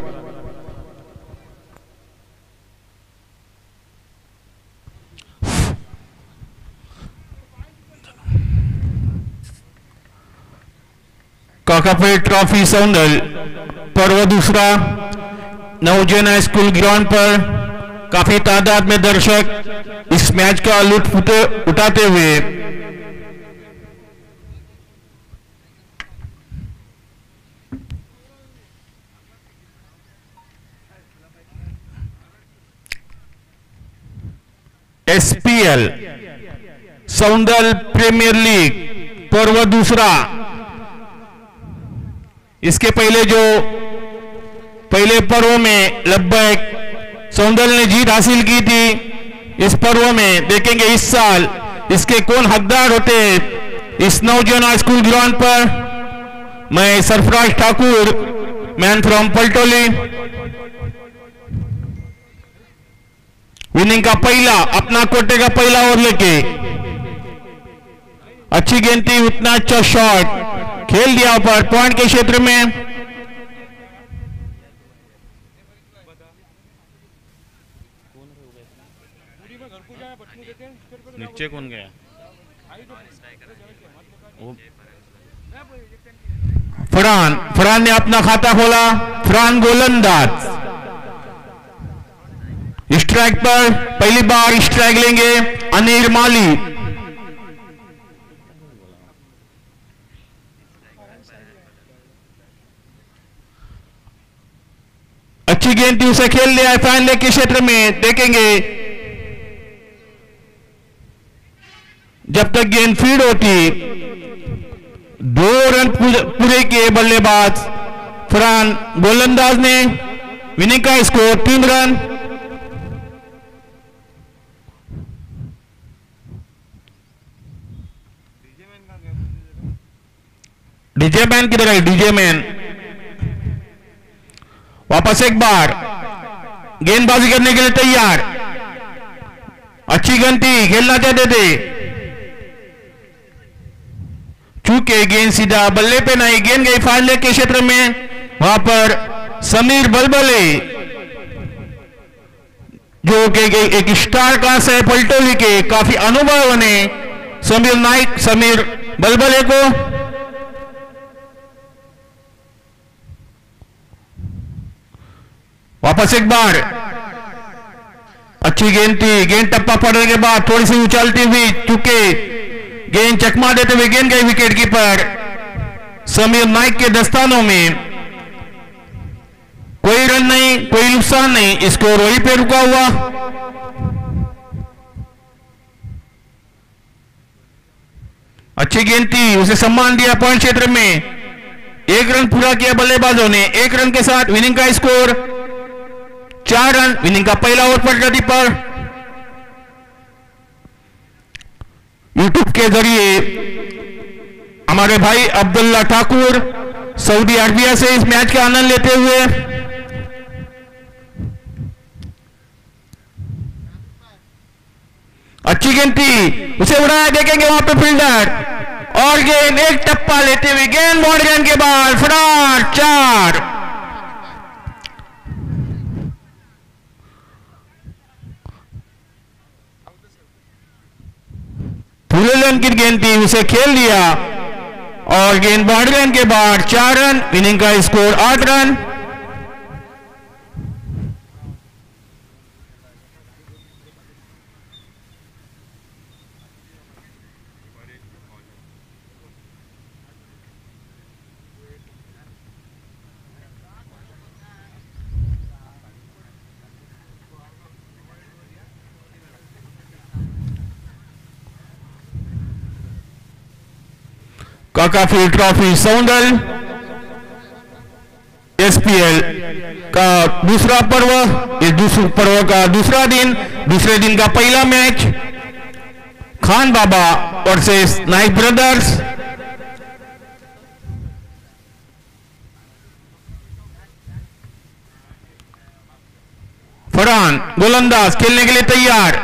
काकापेट ट्रॉफी सौंदल पर्व दूसरा नवजन हाई स्कूल ग्राउंड पर काफी तादाद में दर्शक इस मैच का लुत्फ उठाते हुए एसपीएल सौंदल प्रीमियर लीग पर्व दूसरा, इसके पहले जो पहले पर्व में लगभग सौंदल ने जीत हासिल की थी, इस पर्व में देखेंगे इस साल इसके कौन हकदार होते हैं. इस नवजन हाई स्कूल ग्राउंड पर मैं Sarfaraz Thakur, man from Paltoli, winning का पहला अपना कोटे का पहला ओवर लेके अच्छी गेंद थी, उतना अच्छा शॉट खेल दिया पर पॉइंट के क्षेत्र में. नीचे कौन गया? फरहान फरहान ने अपना खाता खोला. फरहान गोलंदाज स्ट्राइक पर पहली बार स्ट्राइक लेंगे अनीर माली. अच्छी गेंद थी, उसे खेल लिया फाइन लेग के क्षेत्र में. देखेंगे जब तक गेंद फीड होती, दो रन पूरे किए बल्लेबाज फरहान गोलंदाज ने. विनिंग का स्कोर तीन रन. डीजे मैन किधर है? डीजे मैन वापस एक बार गेंदबाजी करने के लिए तैयार. अच्छी गेंद थी, खेलना चाहते थे, चूंकि गेंद सीधा बल्ले पे नहीं, गेंद गई फाइन लेग के क्षेत्र में. वहां पर समीर बलबले जो कि एक स्टार क्लास है पलटोली के, काफी अनुभव ने समीर नाइक समीर बलबले को वापस एक बार अच्छी गेंद थी, गेंद टप्पा पड़ने के बाद थोड़ी सी उछलती हुई, चूंकि गेंद चकमा देते हुए गेंद गई विकेट कीपर समीर नाइक के दस्तानों में. कोई रन नहीं, कोई नुकसान नहीं, स्कोर वहीं पे रुका हुआ. अच्छी गेंद थी, उसे सम्मान दिया पॉइंट क्षेत्र में. एक रन पूरा किया बल्लेबाजों ने. एक रन के साथ विनिंग का स्कोर चार रन. विनिंग का पहला ओवर प्रगति पर यूट्यूब के जरिए हमारे भाई अब्दुल्ला ठाकुर सऊदी अरबिया से इस मैच का आनंद लेते हुए अच्छी गेंद थी, उसे उड़ाया, देखेंगे वहां पे फील्डर और गेंद एक टप्पा लेते हुए गेंद मॉडर्न के बाद फरार चार। फुलेलन की गेंद थी, उसे खेल दिया और गेंद मॉडर्न के बाद चार रन, इनिंग का स्कोर आठ run. Kakafield trophy Saundal SPL का दूसरा पर्व, इस दूसरे पर्व का दूसरा दिन, दूसरे दिन का पहला match Khan Baba versus Naik brothers. Farhan गोलंदाज खेलने के लिए तैयार,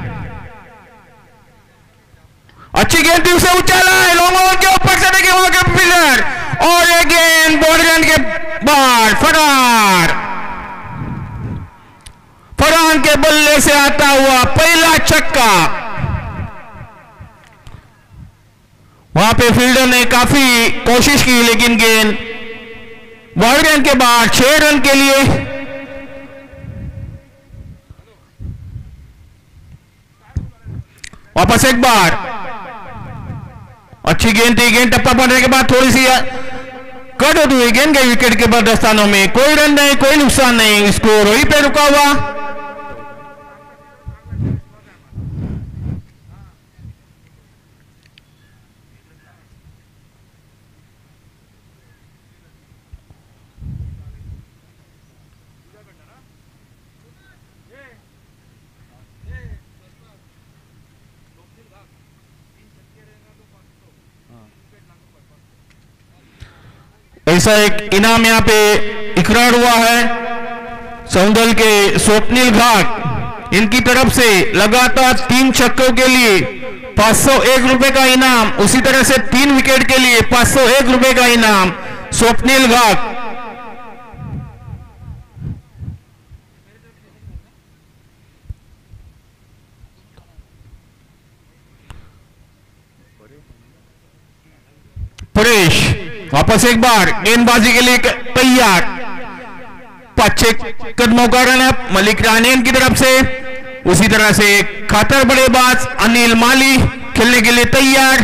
अच्छी गेंद थी, उसे उछाला है लॉन्ग ऑन के ऊपर से, देखिए वहां के फील्डर और ये गेंद बॉर्डर के बाहर फरार। फरहान के बल्ले से आता हुआ पहला छक्का। वहां पे फील्डर ने काफी कोशिश की लेकिन गेंद बॉर्डर के बाहर छह रन के लिए। वापस एक बार अच्छी गेंद थी, गेंद टप्पा पड़ने के बाद थोड़ी सी कट होती हुई गेंद गई विकेट के बाद स्थानों में, कोई रन नहीं, कोई नुकसान नहीं, स्कोर वहीं पे रुका हुआ। ऐसा एक इनाम यहाँ पे इकरार हुआ है सौंदल के स्वप्निल घाट, इनकी तरफ से लगातार तीन छक्कों के लिए पांच सौ एक रुपए का इनाम, उसी तरह से तीन विकेट के लिए पांच सौ एक रुपए का इनाम स्वप्निल घाट। परेश वापस एक बार गेंदबाजी के लिए तैयार, पांच छह कदमों का रन अप मलिक रानी की तरफ से, उसी तरह से खातर बल्लेबाज अनिल माली खेलने के लिए तैयार।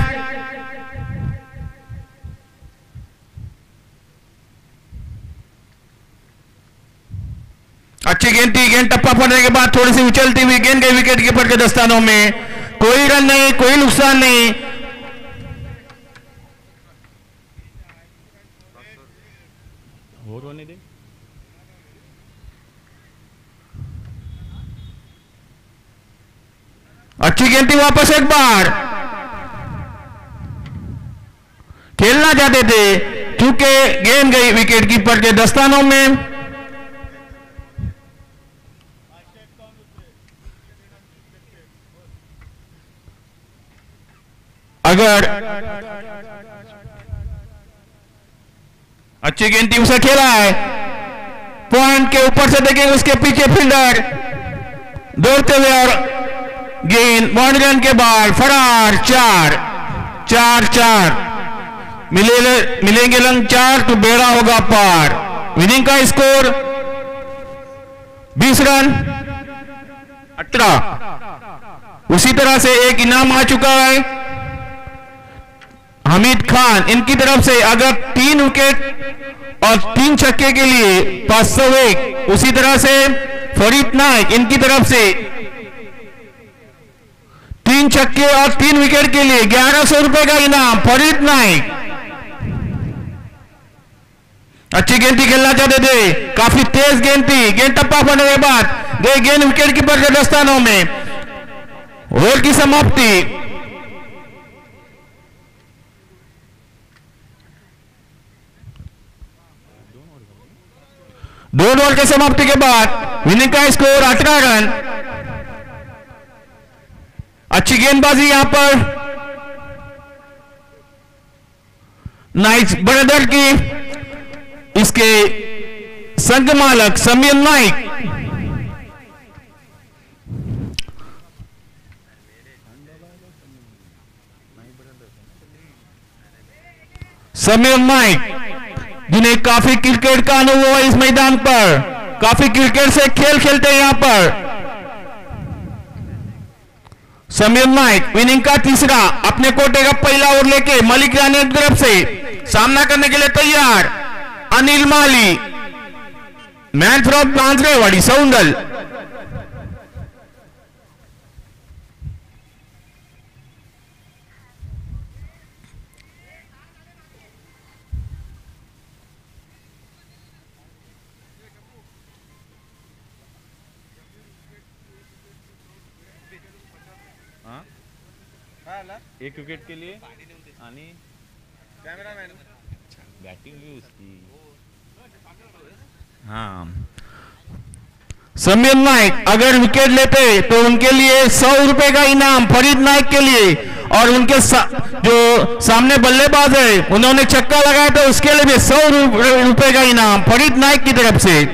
अच्छी गेंद थी, गेंद टप्पा पड़ने के बाद थोड़ी सी उछलती हुई गेंद गई विकेट कीपर के दस्तानों में, कोई रन नहीं, कोई नुकसान नहीं। और होने दे। अच्छी गेंद थी, वापस एक बार खेलना चाहते थे क्योंकि गेंद गई विकेट कीपर के दस्तानों में। अगर अच्छी गेंद थी, उसे खेला है पॉइंट के ऊपर से, देखेंगे उसके पीछे फील्डर दौड़ते हुए और गेंद बाउंड्री के बाद फरार चार चार चार मिले मिलेंगे रन चार तो बेड़ा होगा पार। विनिंग का स्कोर बीस रन अठारह। उसी तरह से एक इनाम आ चुका है हमीद खान, इनकी तरफ से अगर तीन विकेट और तीन छक्के के लिए पांच सौ एक। उसी तरह से फरीद नाइक, इनकी तरफ से तीन छक्के और तीन विकेट के लिए ग्यारह सौ रुपए का इनाम फरीद नाइक। अच्छी गेंद थी, खेलना चाहते थे, काफी तेज गेंद थी, गेंद टप्पा पड़ने के बाद गई गेंद विकेट कीपर के दस्तानों में। ओवर की समाप्ति दो ओवर के समाप्ति के बाद विनिंग का स्कोर अठारह रन। अच्छी गेंदबाजी यहां पर नाइक ब्रदर की, इसके संघ मालक समीर नाइक समीर नाइक जिन्हें काफी क्रिकेट का अनुभव है इस मैदान पर, काफी क्रिकेट से खेल खेलते हैं यहां पर। समीर नाइक विनिंग का तीसरा, अपने कोटे का पहला ओवर लेके मलिक रानी की तरफ से सामना करने के लिए तैयार अनिल माली, मैन फ्रॉम बांजरेवाड़ी सौंदल। एक विकेट के लिए आणि कैमरामैन बैटिंग भी उसकी। हाँ, समीर नाइक अगर विकेट लेते तो उनके लिए सौ रुपए का इनाम फरीद नाइक के लिए, और उनके सा, जो सामने बल्लेबाज है उन्होंने छक्का लगाया तो उसके लिए भी सौ रुपए का इनाम फरीद नाइक की तरफ से।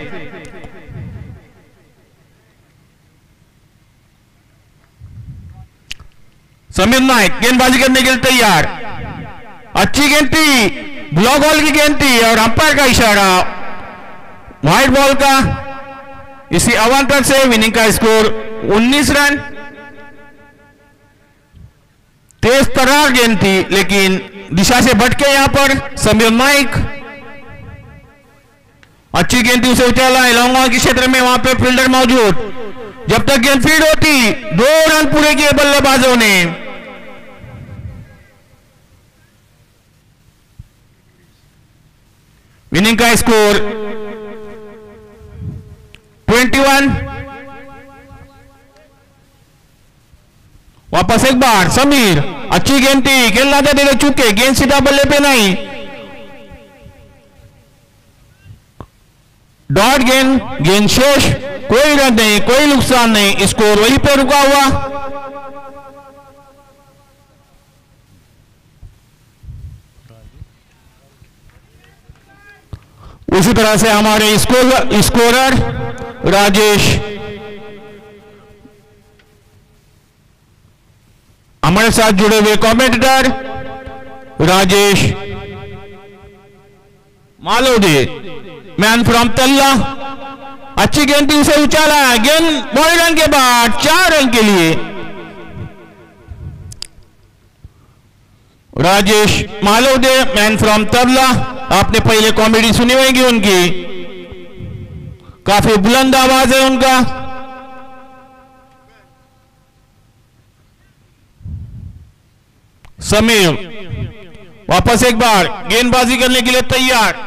समीर नाइक गेंदबाजी करने के लिए तैयार, अच्छी गेंद थी, ब्लॉक बॉल की गेंद थी और अंपायर का इशारा व्हाइट बॉल का। इसी अवांतर से विनिंग का स्कोर उन्नीस रन। तेज तर्रार गेंद थी लेकिन दिशा से भटके यहां पर समीर नाइक। अच्छी गेंद थी, उसे उछाला है लॉन्ग ऑन के क्षेत्र में, वहां पे फील्डर मौजूद। जब तक गेंद फील्ड होती दो रन पूरे किए बल्लेबाजों ने। विनिंग का स्कोर इक्कीस। वापस एक बार समीर, अच्छी गेंद थी, गेंद लाते देने चुके, गेंद सीधा बल्ले पे नहीं, डॉट गेंद, गेंद शेष, कोई रन नहीं, कोई नुकसान नहीं, स्कोर वहीं पे रुका हुआ। उसी तरह से हमारे स्कोर स्कोरर राजेश, हमारे साथ जुड़े हुए commentator Rajesh Malode, man from Talla. अच्छी गेंद थी, उसे उछाला, गेंद बॉल रन के बाद चार रन के लिए राजेश मालोदे, मैन फ्रॉम तबला। आपने पहले कॉमेडी सुनी होगी उनकी, काफी बुलंद आवाज है उनका। समीर वापस एक बार गेंदबाजी करने के लिए तैयार।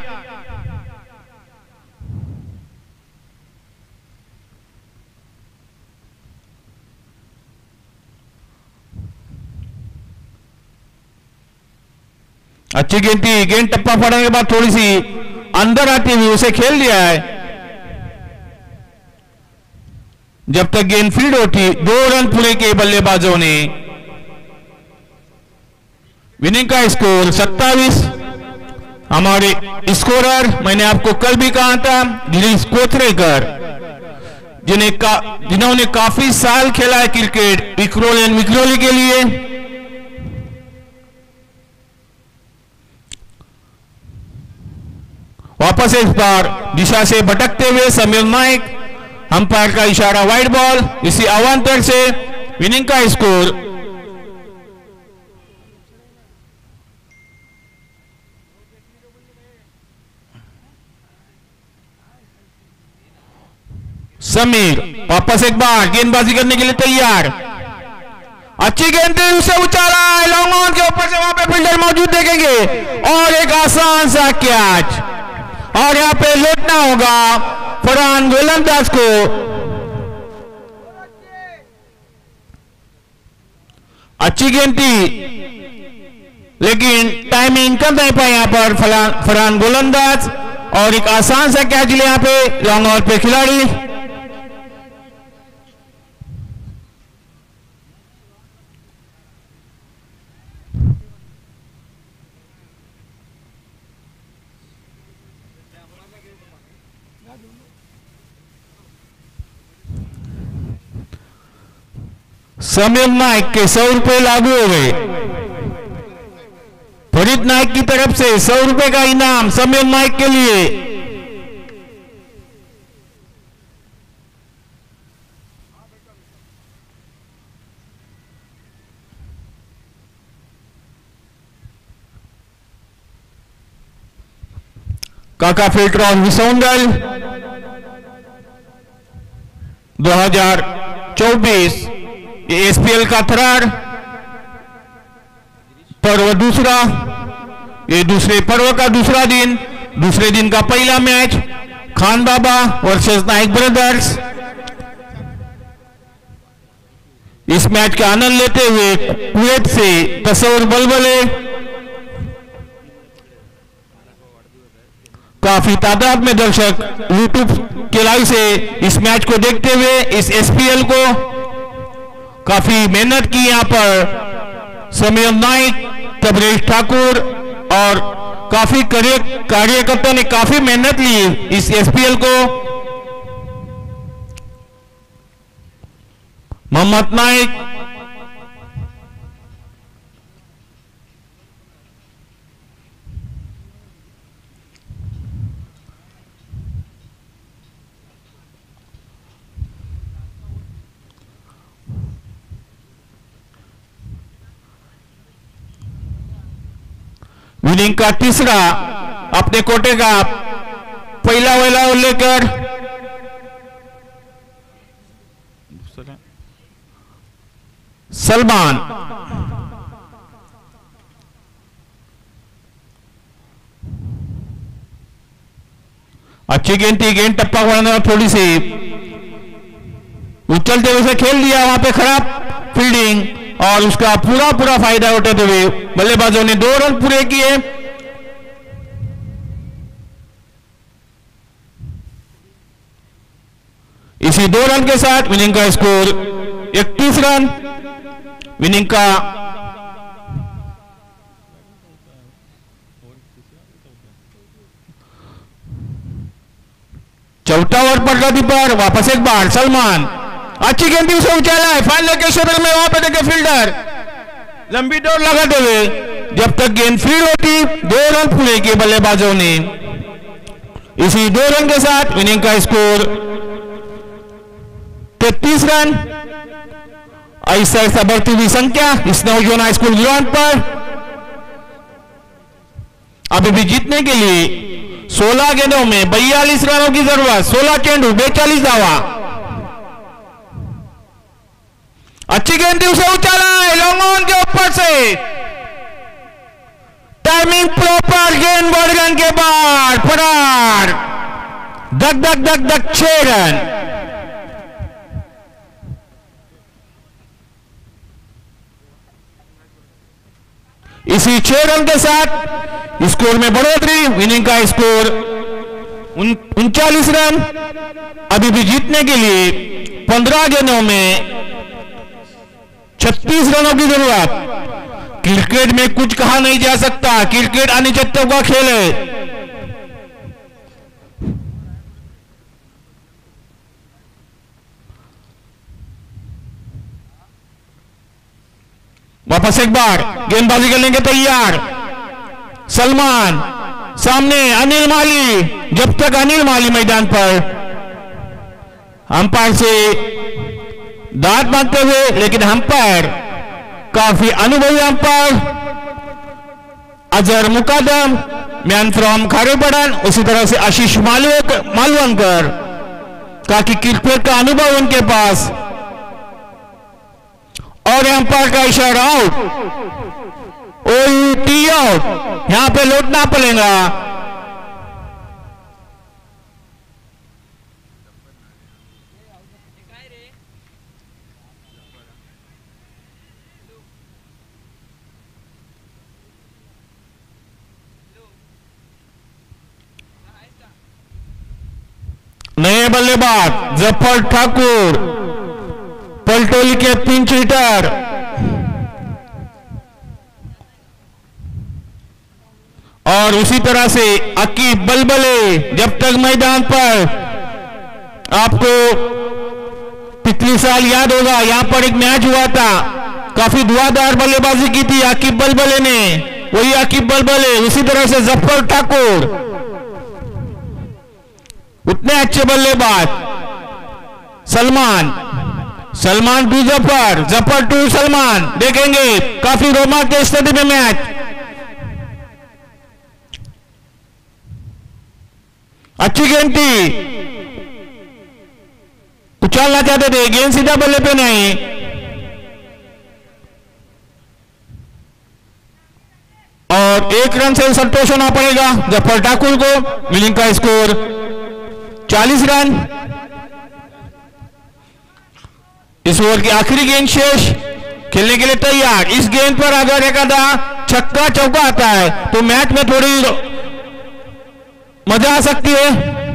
अच्छी गेंद थी, गेंद टप्पा पड़ने के बाद थोड़ी सी अंदर आती हुई उसे खेल दिया है। जब तक गेंद फील्ड होती दो रन पूरे के बल्लेबाजों ने। विनिंग का स्कोर सत्ताईस। हमारे स्कोरर मैंने आपको कल भी कहा था गिरीश कोथरेकर, जिन्हें का जिन्होंने काफी साल खेला है क्रिकेट विक्रोली एंड विक्रोली के लिए। वापस इस बार दिशा से भटकते हुए समीर नाइक, अंपायर का इशारा वाइड बॉल। इसी अवांतर से विनिंग का स्कोर समीर वापस एक बार गेंदबाजी करने के लिए तैयार। अच्छी गेंद थी, उसे उछाला, लॉन्ग ऑन के ऊपर से वहां पे फील्डर मौजूद देखेंगे और एक आसान सा कैच। और यहां पे लौटना होगा फरहान गोलंदाज को। अच्छी गेंद थी लेकिन टाइमिंग कर नहीं पाए यहां पर फरहान गोलंदाज। और एक आसान सा कैच लिया यहाँ पे लॉन्ग ऑन पे खिलाड़ी। समीम नाइक के सौ रुपए लागू हो गए। फरीद नाइक की तरफ से सौ रुपए का इनाम समीम नाइक के लिए। काका फिल्ट्रॉन विसौंदल दो हजार चौबीस ये एसपीएल का थर्ड पर्व दूसरा, ये दूसरे पर्व का दूसरा दिन, दूसरे दिन का पहला match Khan Baba versus Naik brothers. इस मैच का आनंद लेते हुए कुवैत से तस्वर बलबले काफी तादाद में दर्शक यूट्यूब के लाइव से इस मैच को देखते हुए इस एसपीएल को काफी मेहनत की। यहाँ पर समीम नाइक, तबरेज ठाकुर और काफी कार्यकर्ताओं ने काफी मेहनत ली इस एसपीएल को। मोहम्मद नाइक, विनिंग का तीसरा अपने कोटे का पहला वेला लेकर सलमान। अच्छी गेंद थी, गेंद टप्पा बढ़ाना थोड़ी सी उछलते हुए से खेल दिया, वहां पे खराब फील्डिंग और उसका पूरा पूरा फायदा उठाते हुए बल्लेबाजों ने दो रन पूरे किए। इसी दो रन के साथ विनिंग का स्कोर इकतीस रन। विनिंग का चौथा ओवर प्रगति पर वापस एक बार सलमान, अच्छी गेंद भी उसे उछाला है फाइनल के क्षेत्र में। वहां पे देखे फील्डर लंबी दौड़ लगाते हुए, जब तक गेंद फील्ड होती दो रन पूरे किए बल्लेबाजों ने। इसी दो रन के साथ विनिंग का स्कोर तैतीस रन। ऐसा ऐसा बढ़ती हुई संख्या इस नौजवान हाई स्कूल ग्राउंड पर। अभी भी जीतने के लिए सोलह गेंदों में बयालीस रनों की जरूरत, सोलह चेंडू बेचालीस दावा। अच्छी गेंद उसे उछाला है लॉन्ग ऑन के ऊपर से, टाइमिंग प्रॉपर, गेंद बढ़ गन के बाद फरार, धक धक धक धक छह रन। इसी छह रन के साथ स्कोर में बढ़ोतरी, विनिंग का स्कोर उनचालीस रन। अभी भी जीतने के लिए पंद्रह गेंदों में छत्तीस रनों की जरूरत। क्रिकेट में कुछ कहा नहीं जा सकता, क्रिकेट अनिश्चितता का खेल है। वापस एक बार गेंदबाजी करने के तैयार सलमान, सामने अनिल माली। जब तक अनिल माली मैदान पर अंपायर से दांत बांधते हुए, लेकिन अंपायर काफी अनुभवी umpire Azhar Mukadam, man from Kharepatan, उसी तरह से आशीष मालवंकर, काफी क्रिकेट का अनुभव उनके पास। और अंपायर का इशारा आउट, ओ टी आउट, यहां पे लौटना पड़ेगा। नए बल्लेबाज जफर ठाकुर पलटोली के पिंच हिटर। और उसी तरह से अकीब बलबले, जब तक मैदान पर आपको पिछले साल याद होगा यहां पर एक मैच हुआ था, काफी धुआंधार बल्लेबाजी की थी अकीब बलबले ने, वही अकीब बलबले, उसी तरह से जफर ठाकुर, उतने अच्छे बल्लेबाज। सलमान सलमान टू जफर, जफर टू सलमान, देखेंगे काफी रोमांचक स्थिति में मैच। अच्छी गेंद थी, उछालना चाहते थे, गेंद सीधा बल्ले पे नहीं। और एक रन से संतोष होना पड़ेगा जफर ठाकुर को। विनिंग का स्कोर चालीस रन। इस ओवर की आखिरी गेंद शेष, खेलने के लिए तैयार। इस गेंद पर अगर एक आधा छक्का चौका आता है तो मैच में थोड़ी मजा आ सकती है।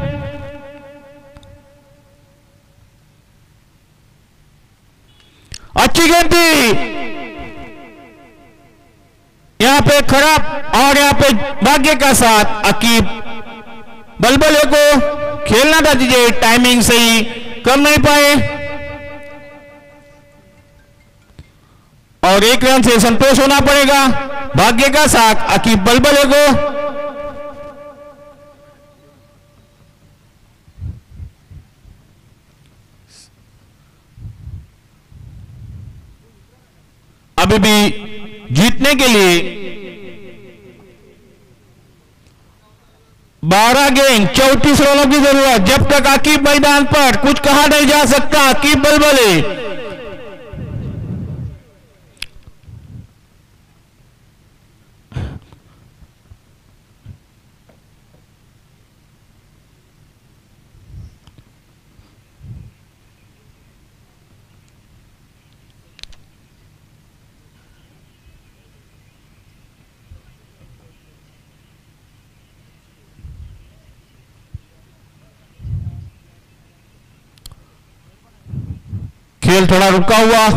अच्छी गेंद थी, यहां पे खराब, और यहां पे भाग्य का साथ अकीब बलबले को खेलना था, दीजिए टाइमिंग सही कर नहीं पाए और एक रन से संतोष होना पड़ेगा भाग्य का साथ अकीब बलबले को। अभी भी जीतने के लिए बारह गेंद चौंतीस रनों की जरूरत। जब तक अकीब मैदान पर, कुछ कहा नहीं जा सकता। अकीब बलबले खेल थोड़ा रुका हुआ।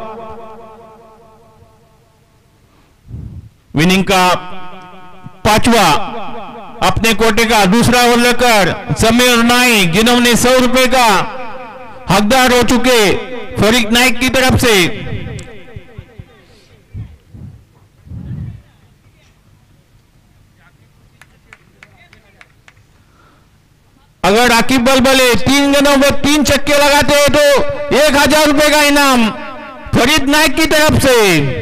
विनिंग का पांचवा अपने कोटे का दूसरा ओवर लेकर समीर नाइक, जिन्होंने सौ रुपए का हकदार हो चुके फरीक नाइक की तरफ से। अगर अकीब बलबले तीन गेंदों में तीन छक्के लगाते हैं तो एक हजार रुपए का इनाम फरीद नाइक की तरफ से।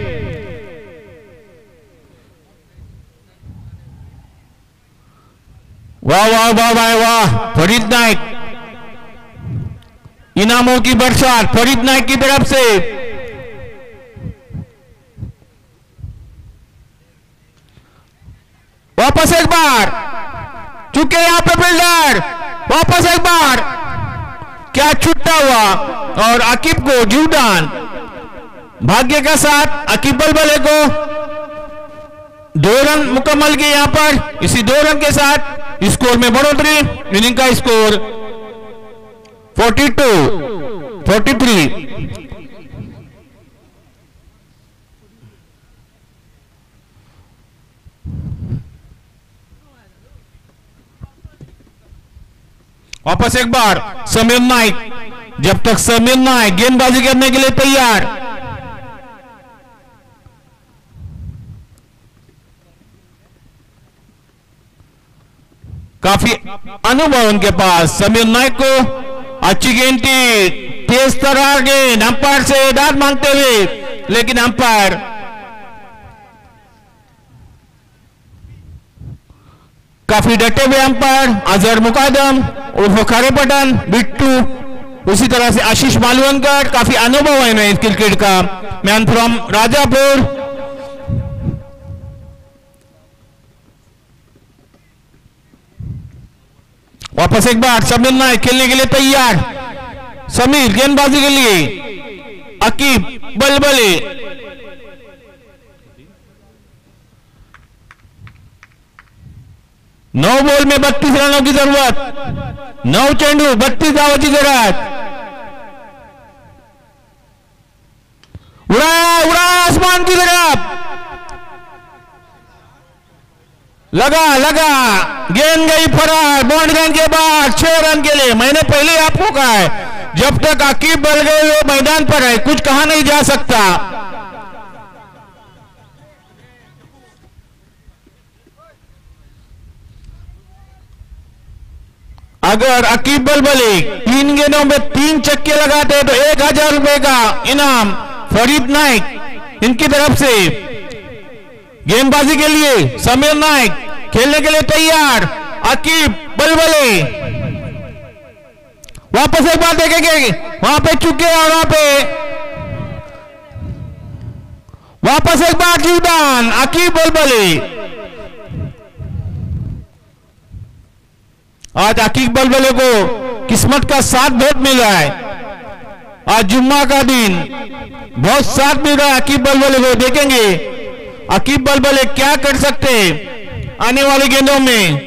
वाह वाह वाह वाह वाह, फरीद नाइक, इनामों की बरसात फरीद नाइक की तरफ से। वापस एक बार चुके यहां पे फील्डर, वापस एक बार, क्या छुट्टा हुआ और अकीब को जीवदान। भाग्य का साथ अकीब बलबले को दो रन मुकम्मल किए यहां पर। इसी दो रन के साथ स्कोर में बढ़ोतरी। विनिंग का स्कोर बयालीस तैंतालीस। वापस एक बार समीर नाइक, जब तक समीर नाइक गेंदबाजी करने के लिए तैयार। काफी अनुभव उनके पास। समीर नाइक को अच्छी गेंद थी, तेज तरार गेंद, अंपायर से दाद मांगते हुए, लेकिन अंपायर काफी डटे हुए अंपायर अजहर मुकादम उर्फ खारे पटन बिट्टू, उसी तरह से आशीष मालवनकर, काफी अनुभव है इस क्रिकेट का। Man from Rajapur. वापस एक बार समीर नाइक खेलने के लिए तैयार। समीर गेंदबाजी के लिए, अकीब बलबले, नौ बॉल में बत्तीस रनों की जरूरत, नौ चेंडू बत्तीस धावांची जरूरत। उड़ाया उड़ाया आसमान की तरफ, लगा लगा, गेंद गई फरार, बॉन्ड गेंद के बाद छह रन के लिए। मैंने पहले आपको कहा है जब तक आकिब बल गए वो मैदान पर है कुछ कहा नहीं जा सकता। अगर अकीब बलबली तीन गेंदों में तीन छक्के लगाते तो एक हजार रुपए का इनाम फरीद नाइक इनकी तरफ से। गेंदबाजी के लिए समीर नाइक खेलने के लिए तैयार, अकीब बलबली वापस एक बार देखेंगे, वहां पे चुके और वहां पे वापस एक बार जीवदान अकीब बलबली। आज अकीब बलबले को किस्मत का साथ बहुत मिला है। आज जुम्मा का दिन बहुत साथ मिल रहा है अकीब बलबले को। देखेंगे अकीब बलबले क्या कर सकते आने वाले गेंदों में।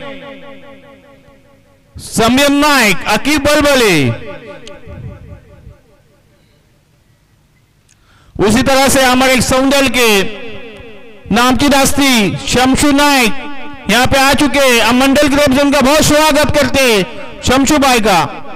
समीर नाइक, अकीब बलबले, उसी तरह से हमारे सौंदल के नाम की दास्ती शमशु नाइक यहां पे आ चुके। हम मंडल की तरफ से उनका बहुत स्वागत करते शमशु भाई का।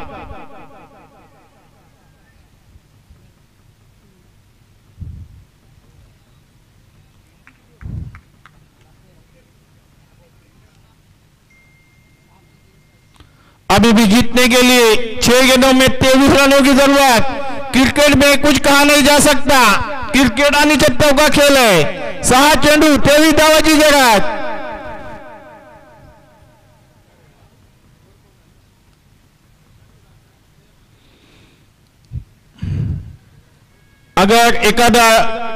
अभी भी जीतने के लिए छह गेंदों में तेईस रनों की जरूरत। क्रिकेट में कुछ कहा नहीं जा सकता, क्रिकेट अनिश्चितताओं का खेल है। सात चेंडू तेईस धावांची जरूरत। अगर एकादा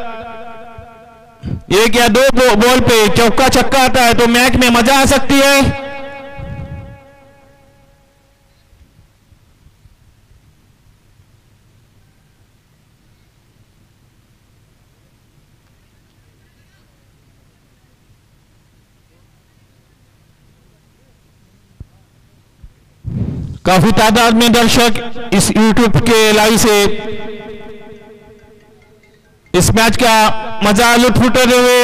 एक या दो बॉल पे चौका छक्का आता है तो मैच में मजा आ सकती है। काफी तादाद में दर्शक इस यूट्यूब के लाइव से इस मैच का मजा लुत्फ उठाते हुए।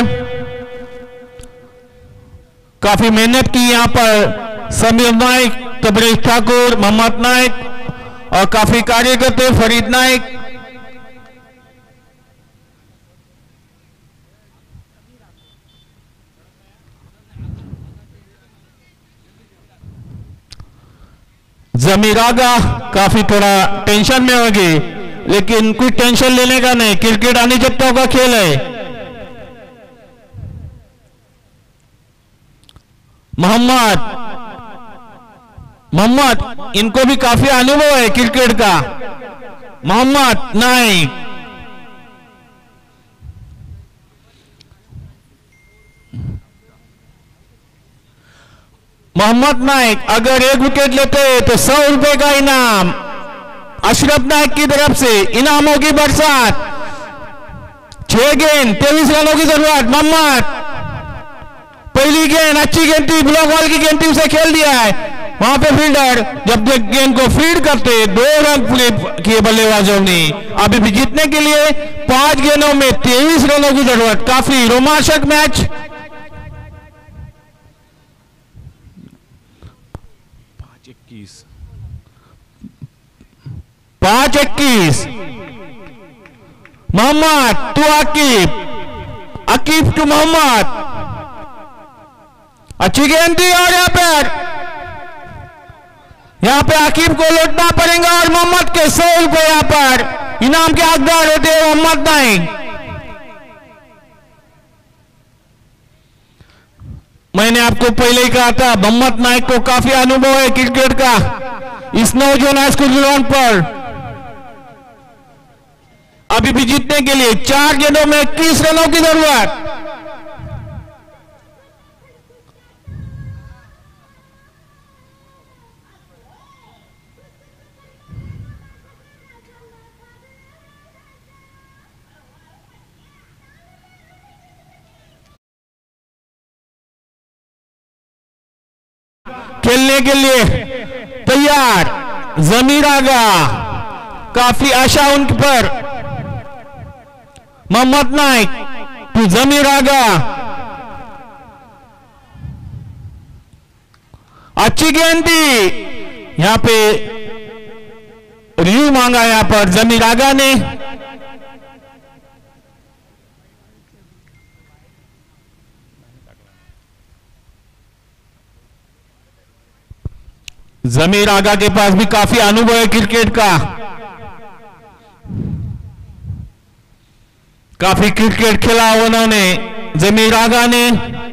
काफी मेहनत की यहां पर समीर नाइक, तबरेज ठाकुर, मोहम्मद नाइक और काफी कार्यकर्ता फरीद नाइक। जमीर आगा काफी थोड़ा टेंशन में होगी, लेकिन कोई टेंशन लेने का नहीं, क्रिकेट अनिश्चितताओं का खेल है। मोहम्मद मोहम्मद इनको भी काफी अनुभव है क्रिकेट का। मोहम्मद नाइक, मोहम्मद नाइक अगर एक विकेट लेते तो सौ रुपए का इनाम अशरफ नाइक की तरफ से। इनामों की बरसात। छह गेंद तेईस रनों की जरूरत। मोहम्मद पहली गेंद अच्छी गेंद थी, ब्लॉक बॉल की गेंद थी, उसे खेल दिया है। वहां पे फील्डर जब गेंद को फीड करते दो रन पूरे किए बल्लेबाजों ने। अभी भी जीतने के लिए पांच गेंदों में तेईस रनों की जरूरत। काफी रोमांचक मैच। पांच इक्कीस पांच इक्कीस मोहम्मद टू अकीब, अकीब टू मोहम्मद। अच्छी गेंद थी और यहां पर यहां पे अकीब को लौटना पड़ेगा और मोहम्मद के सौ रुपए यहां पर इनाम के हकदार होते हैं मोहम्मद नाइक। मैंने आपको पहले ही कहा था मोहम्मद नाइक को काफी अनुभव है क्रिकेट का इस नौजवान हाई स्कूल ग्राउंड पर। अभी भी जीतने के लिए चार गेंदों में इक्कीस रनों की जरूरत। खेलने के लिए तैयार। जमीर आगा, काफी आशा उन पर। मोहम्मद नाइक टू जमीर आगा, अच्छी गेंद थी। यहां पे रिव्यू मांगा यहां पर जमीर आगा ने। जमीर आगा के पास भी काफी अनुभव है क्रिकेट का, काफी क्रिकेट खेला उन्होंने जमीर आगा ने।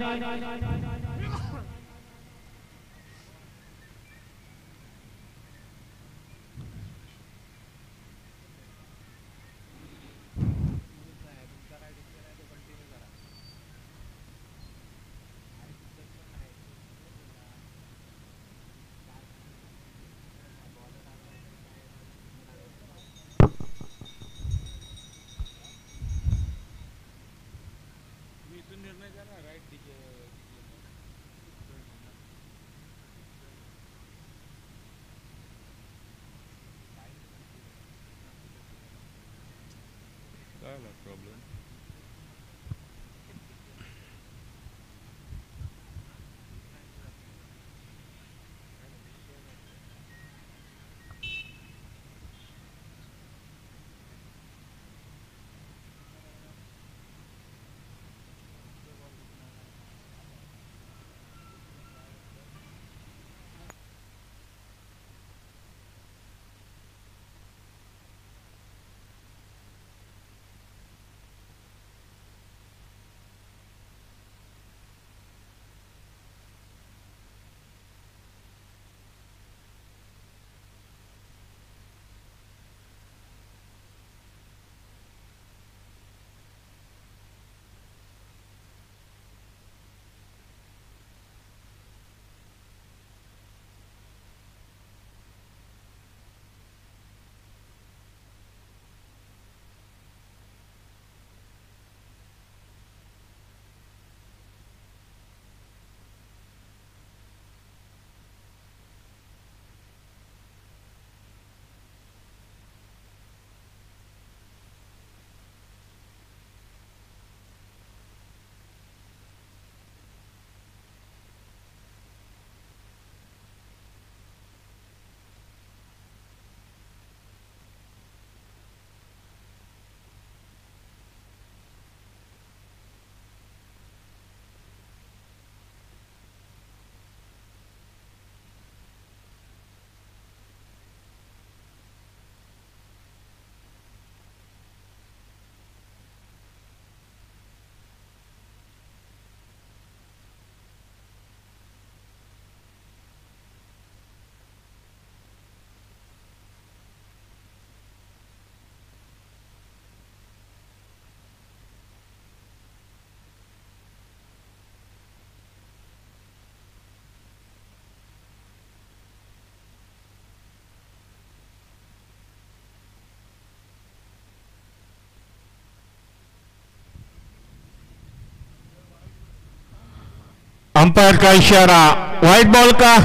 अंपायर का इशारा व्हाइट बॉल का।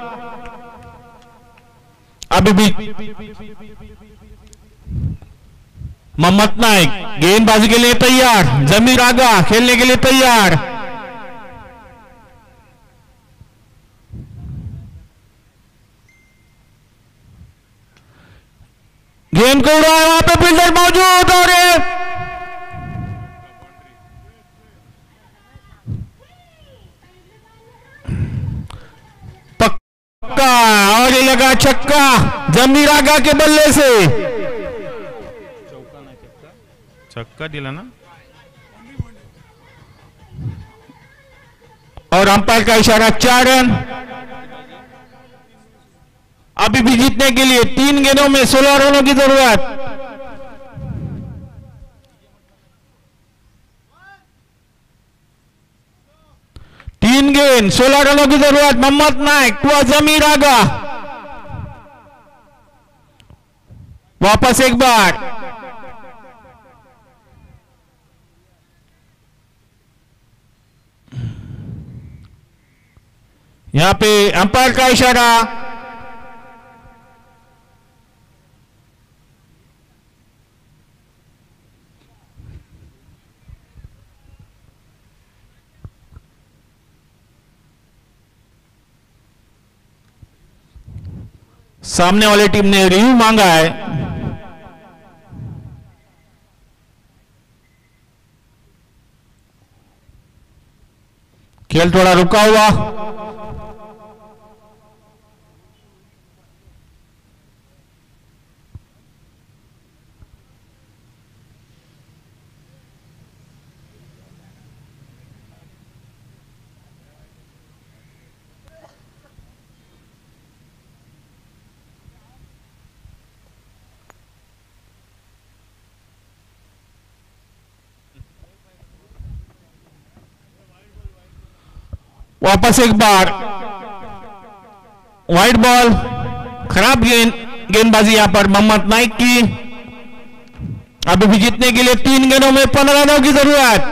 अभी भी मोहम्मद नाइक गेंदबाजी के लिए तैयार, जमीर आगा खेलने के लिए तैयार। गेंद को उड़ाया, वहां पे फील्डर मौजूद और पक्का और ये लगा छक्का जमीर आगा के बल्ले से। छक्का दिला ना। और अंपायर का इशारा चार रन। अभी भी जीतने के लिए तीन गेंदों में सोलह रनों की जरूरत। तीन गेंद सोलह रनों की जरूरत। मोहम्मद नाइक टू जमीर आगा, वापस एक बार। यहाँ पे अंपायर का इशारा। सामने वाली टीम ने रिव्यू मांगा है। खेल थोड़ा रुका हुआ। वापस एक बार वाइड बॉल, खराब गेंद गेंदबाजी यहां पर मोहम्मद नाइक की। अभी भी जीतने के लिए तीन गेंदों में पंद्रह रनों की जरूरत।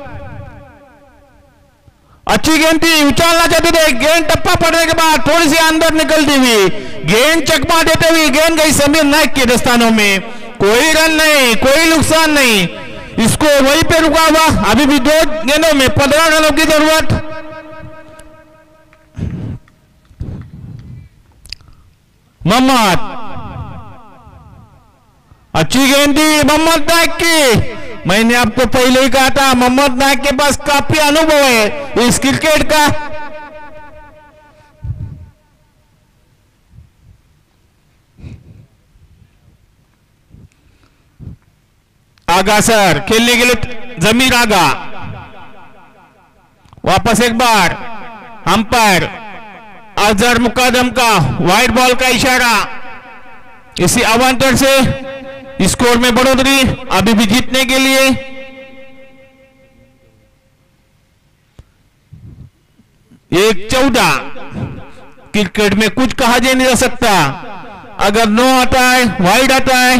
अच्छी गेंद थी, उछालना चाहते थे, गेंद टप्पा पड़ने के बाद थोड़ी सी अंदर निकलती हुई गेंद चकमा देते हुए गेंद गई समीर नाइक के दस्तानों में। कोई रन नहीं, कोई नुकसान नहीं, इसको वहीं पे रुका हुआ। अभी भी दो गेंदों में पंद्रह रनों की जरूरत। मोहम्मद, अच्छी गेंद थी मोहम्मद नाइक की। मैंने आपको पहले ही कहा था मोहम्मद नाइक के पास काफी अनुभव है इस क्रिकेट का। आगा सर खेलने के लिए जमीर आगा। वापस एक बार अंपायर अजहर मुकादम का वाइड बॉल का इशारा। इसी अवांतर से स्कोर में बढ़ोतरी अभी भी जीतने के लिए। एक चौदह। क्रिकेट में कुछ कहा जा नहीं जा सकता, अगर नो आता है वाइड आता है।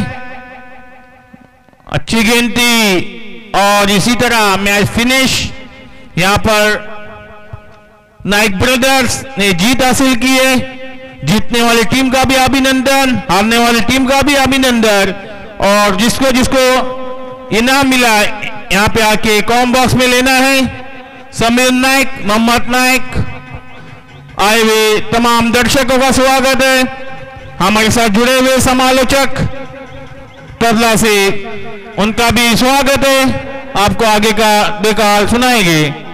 अच्छी गेंद थी और इसी तरह मैच फिनिश। यहां पर नाइक ब्रदर्स ने जीत हासिल की है। जीतने वाली टीम का भी अभिनंदन, हारने वाली टीम का भी अभिनंदन। और जिसको जिसको इनाम मिला यहां पे आके कॉम बॉक्स में लेना है। समीर नाइक, मोहम्मद नाइक, आए हुए तमाम दर्शकों का स्वागत है। हमारे साथ जुड़े हुए समालोचक तबला से, उनका भी स्वागत है। आपको आगे का बेकार सुनाएंगे।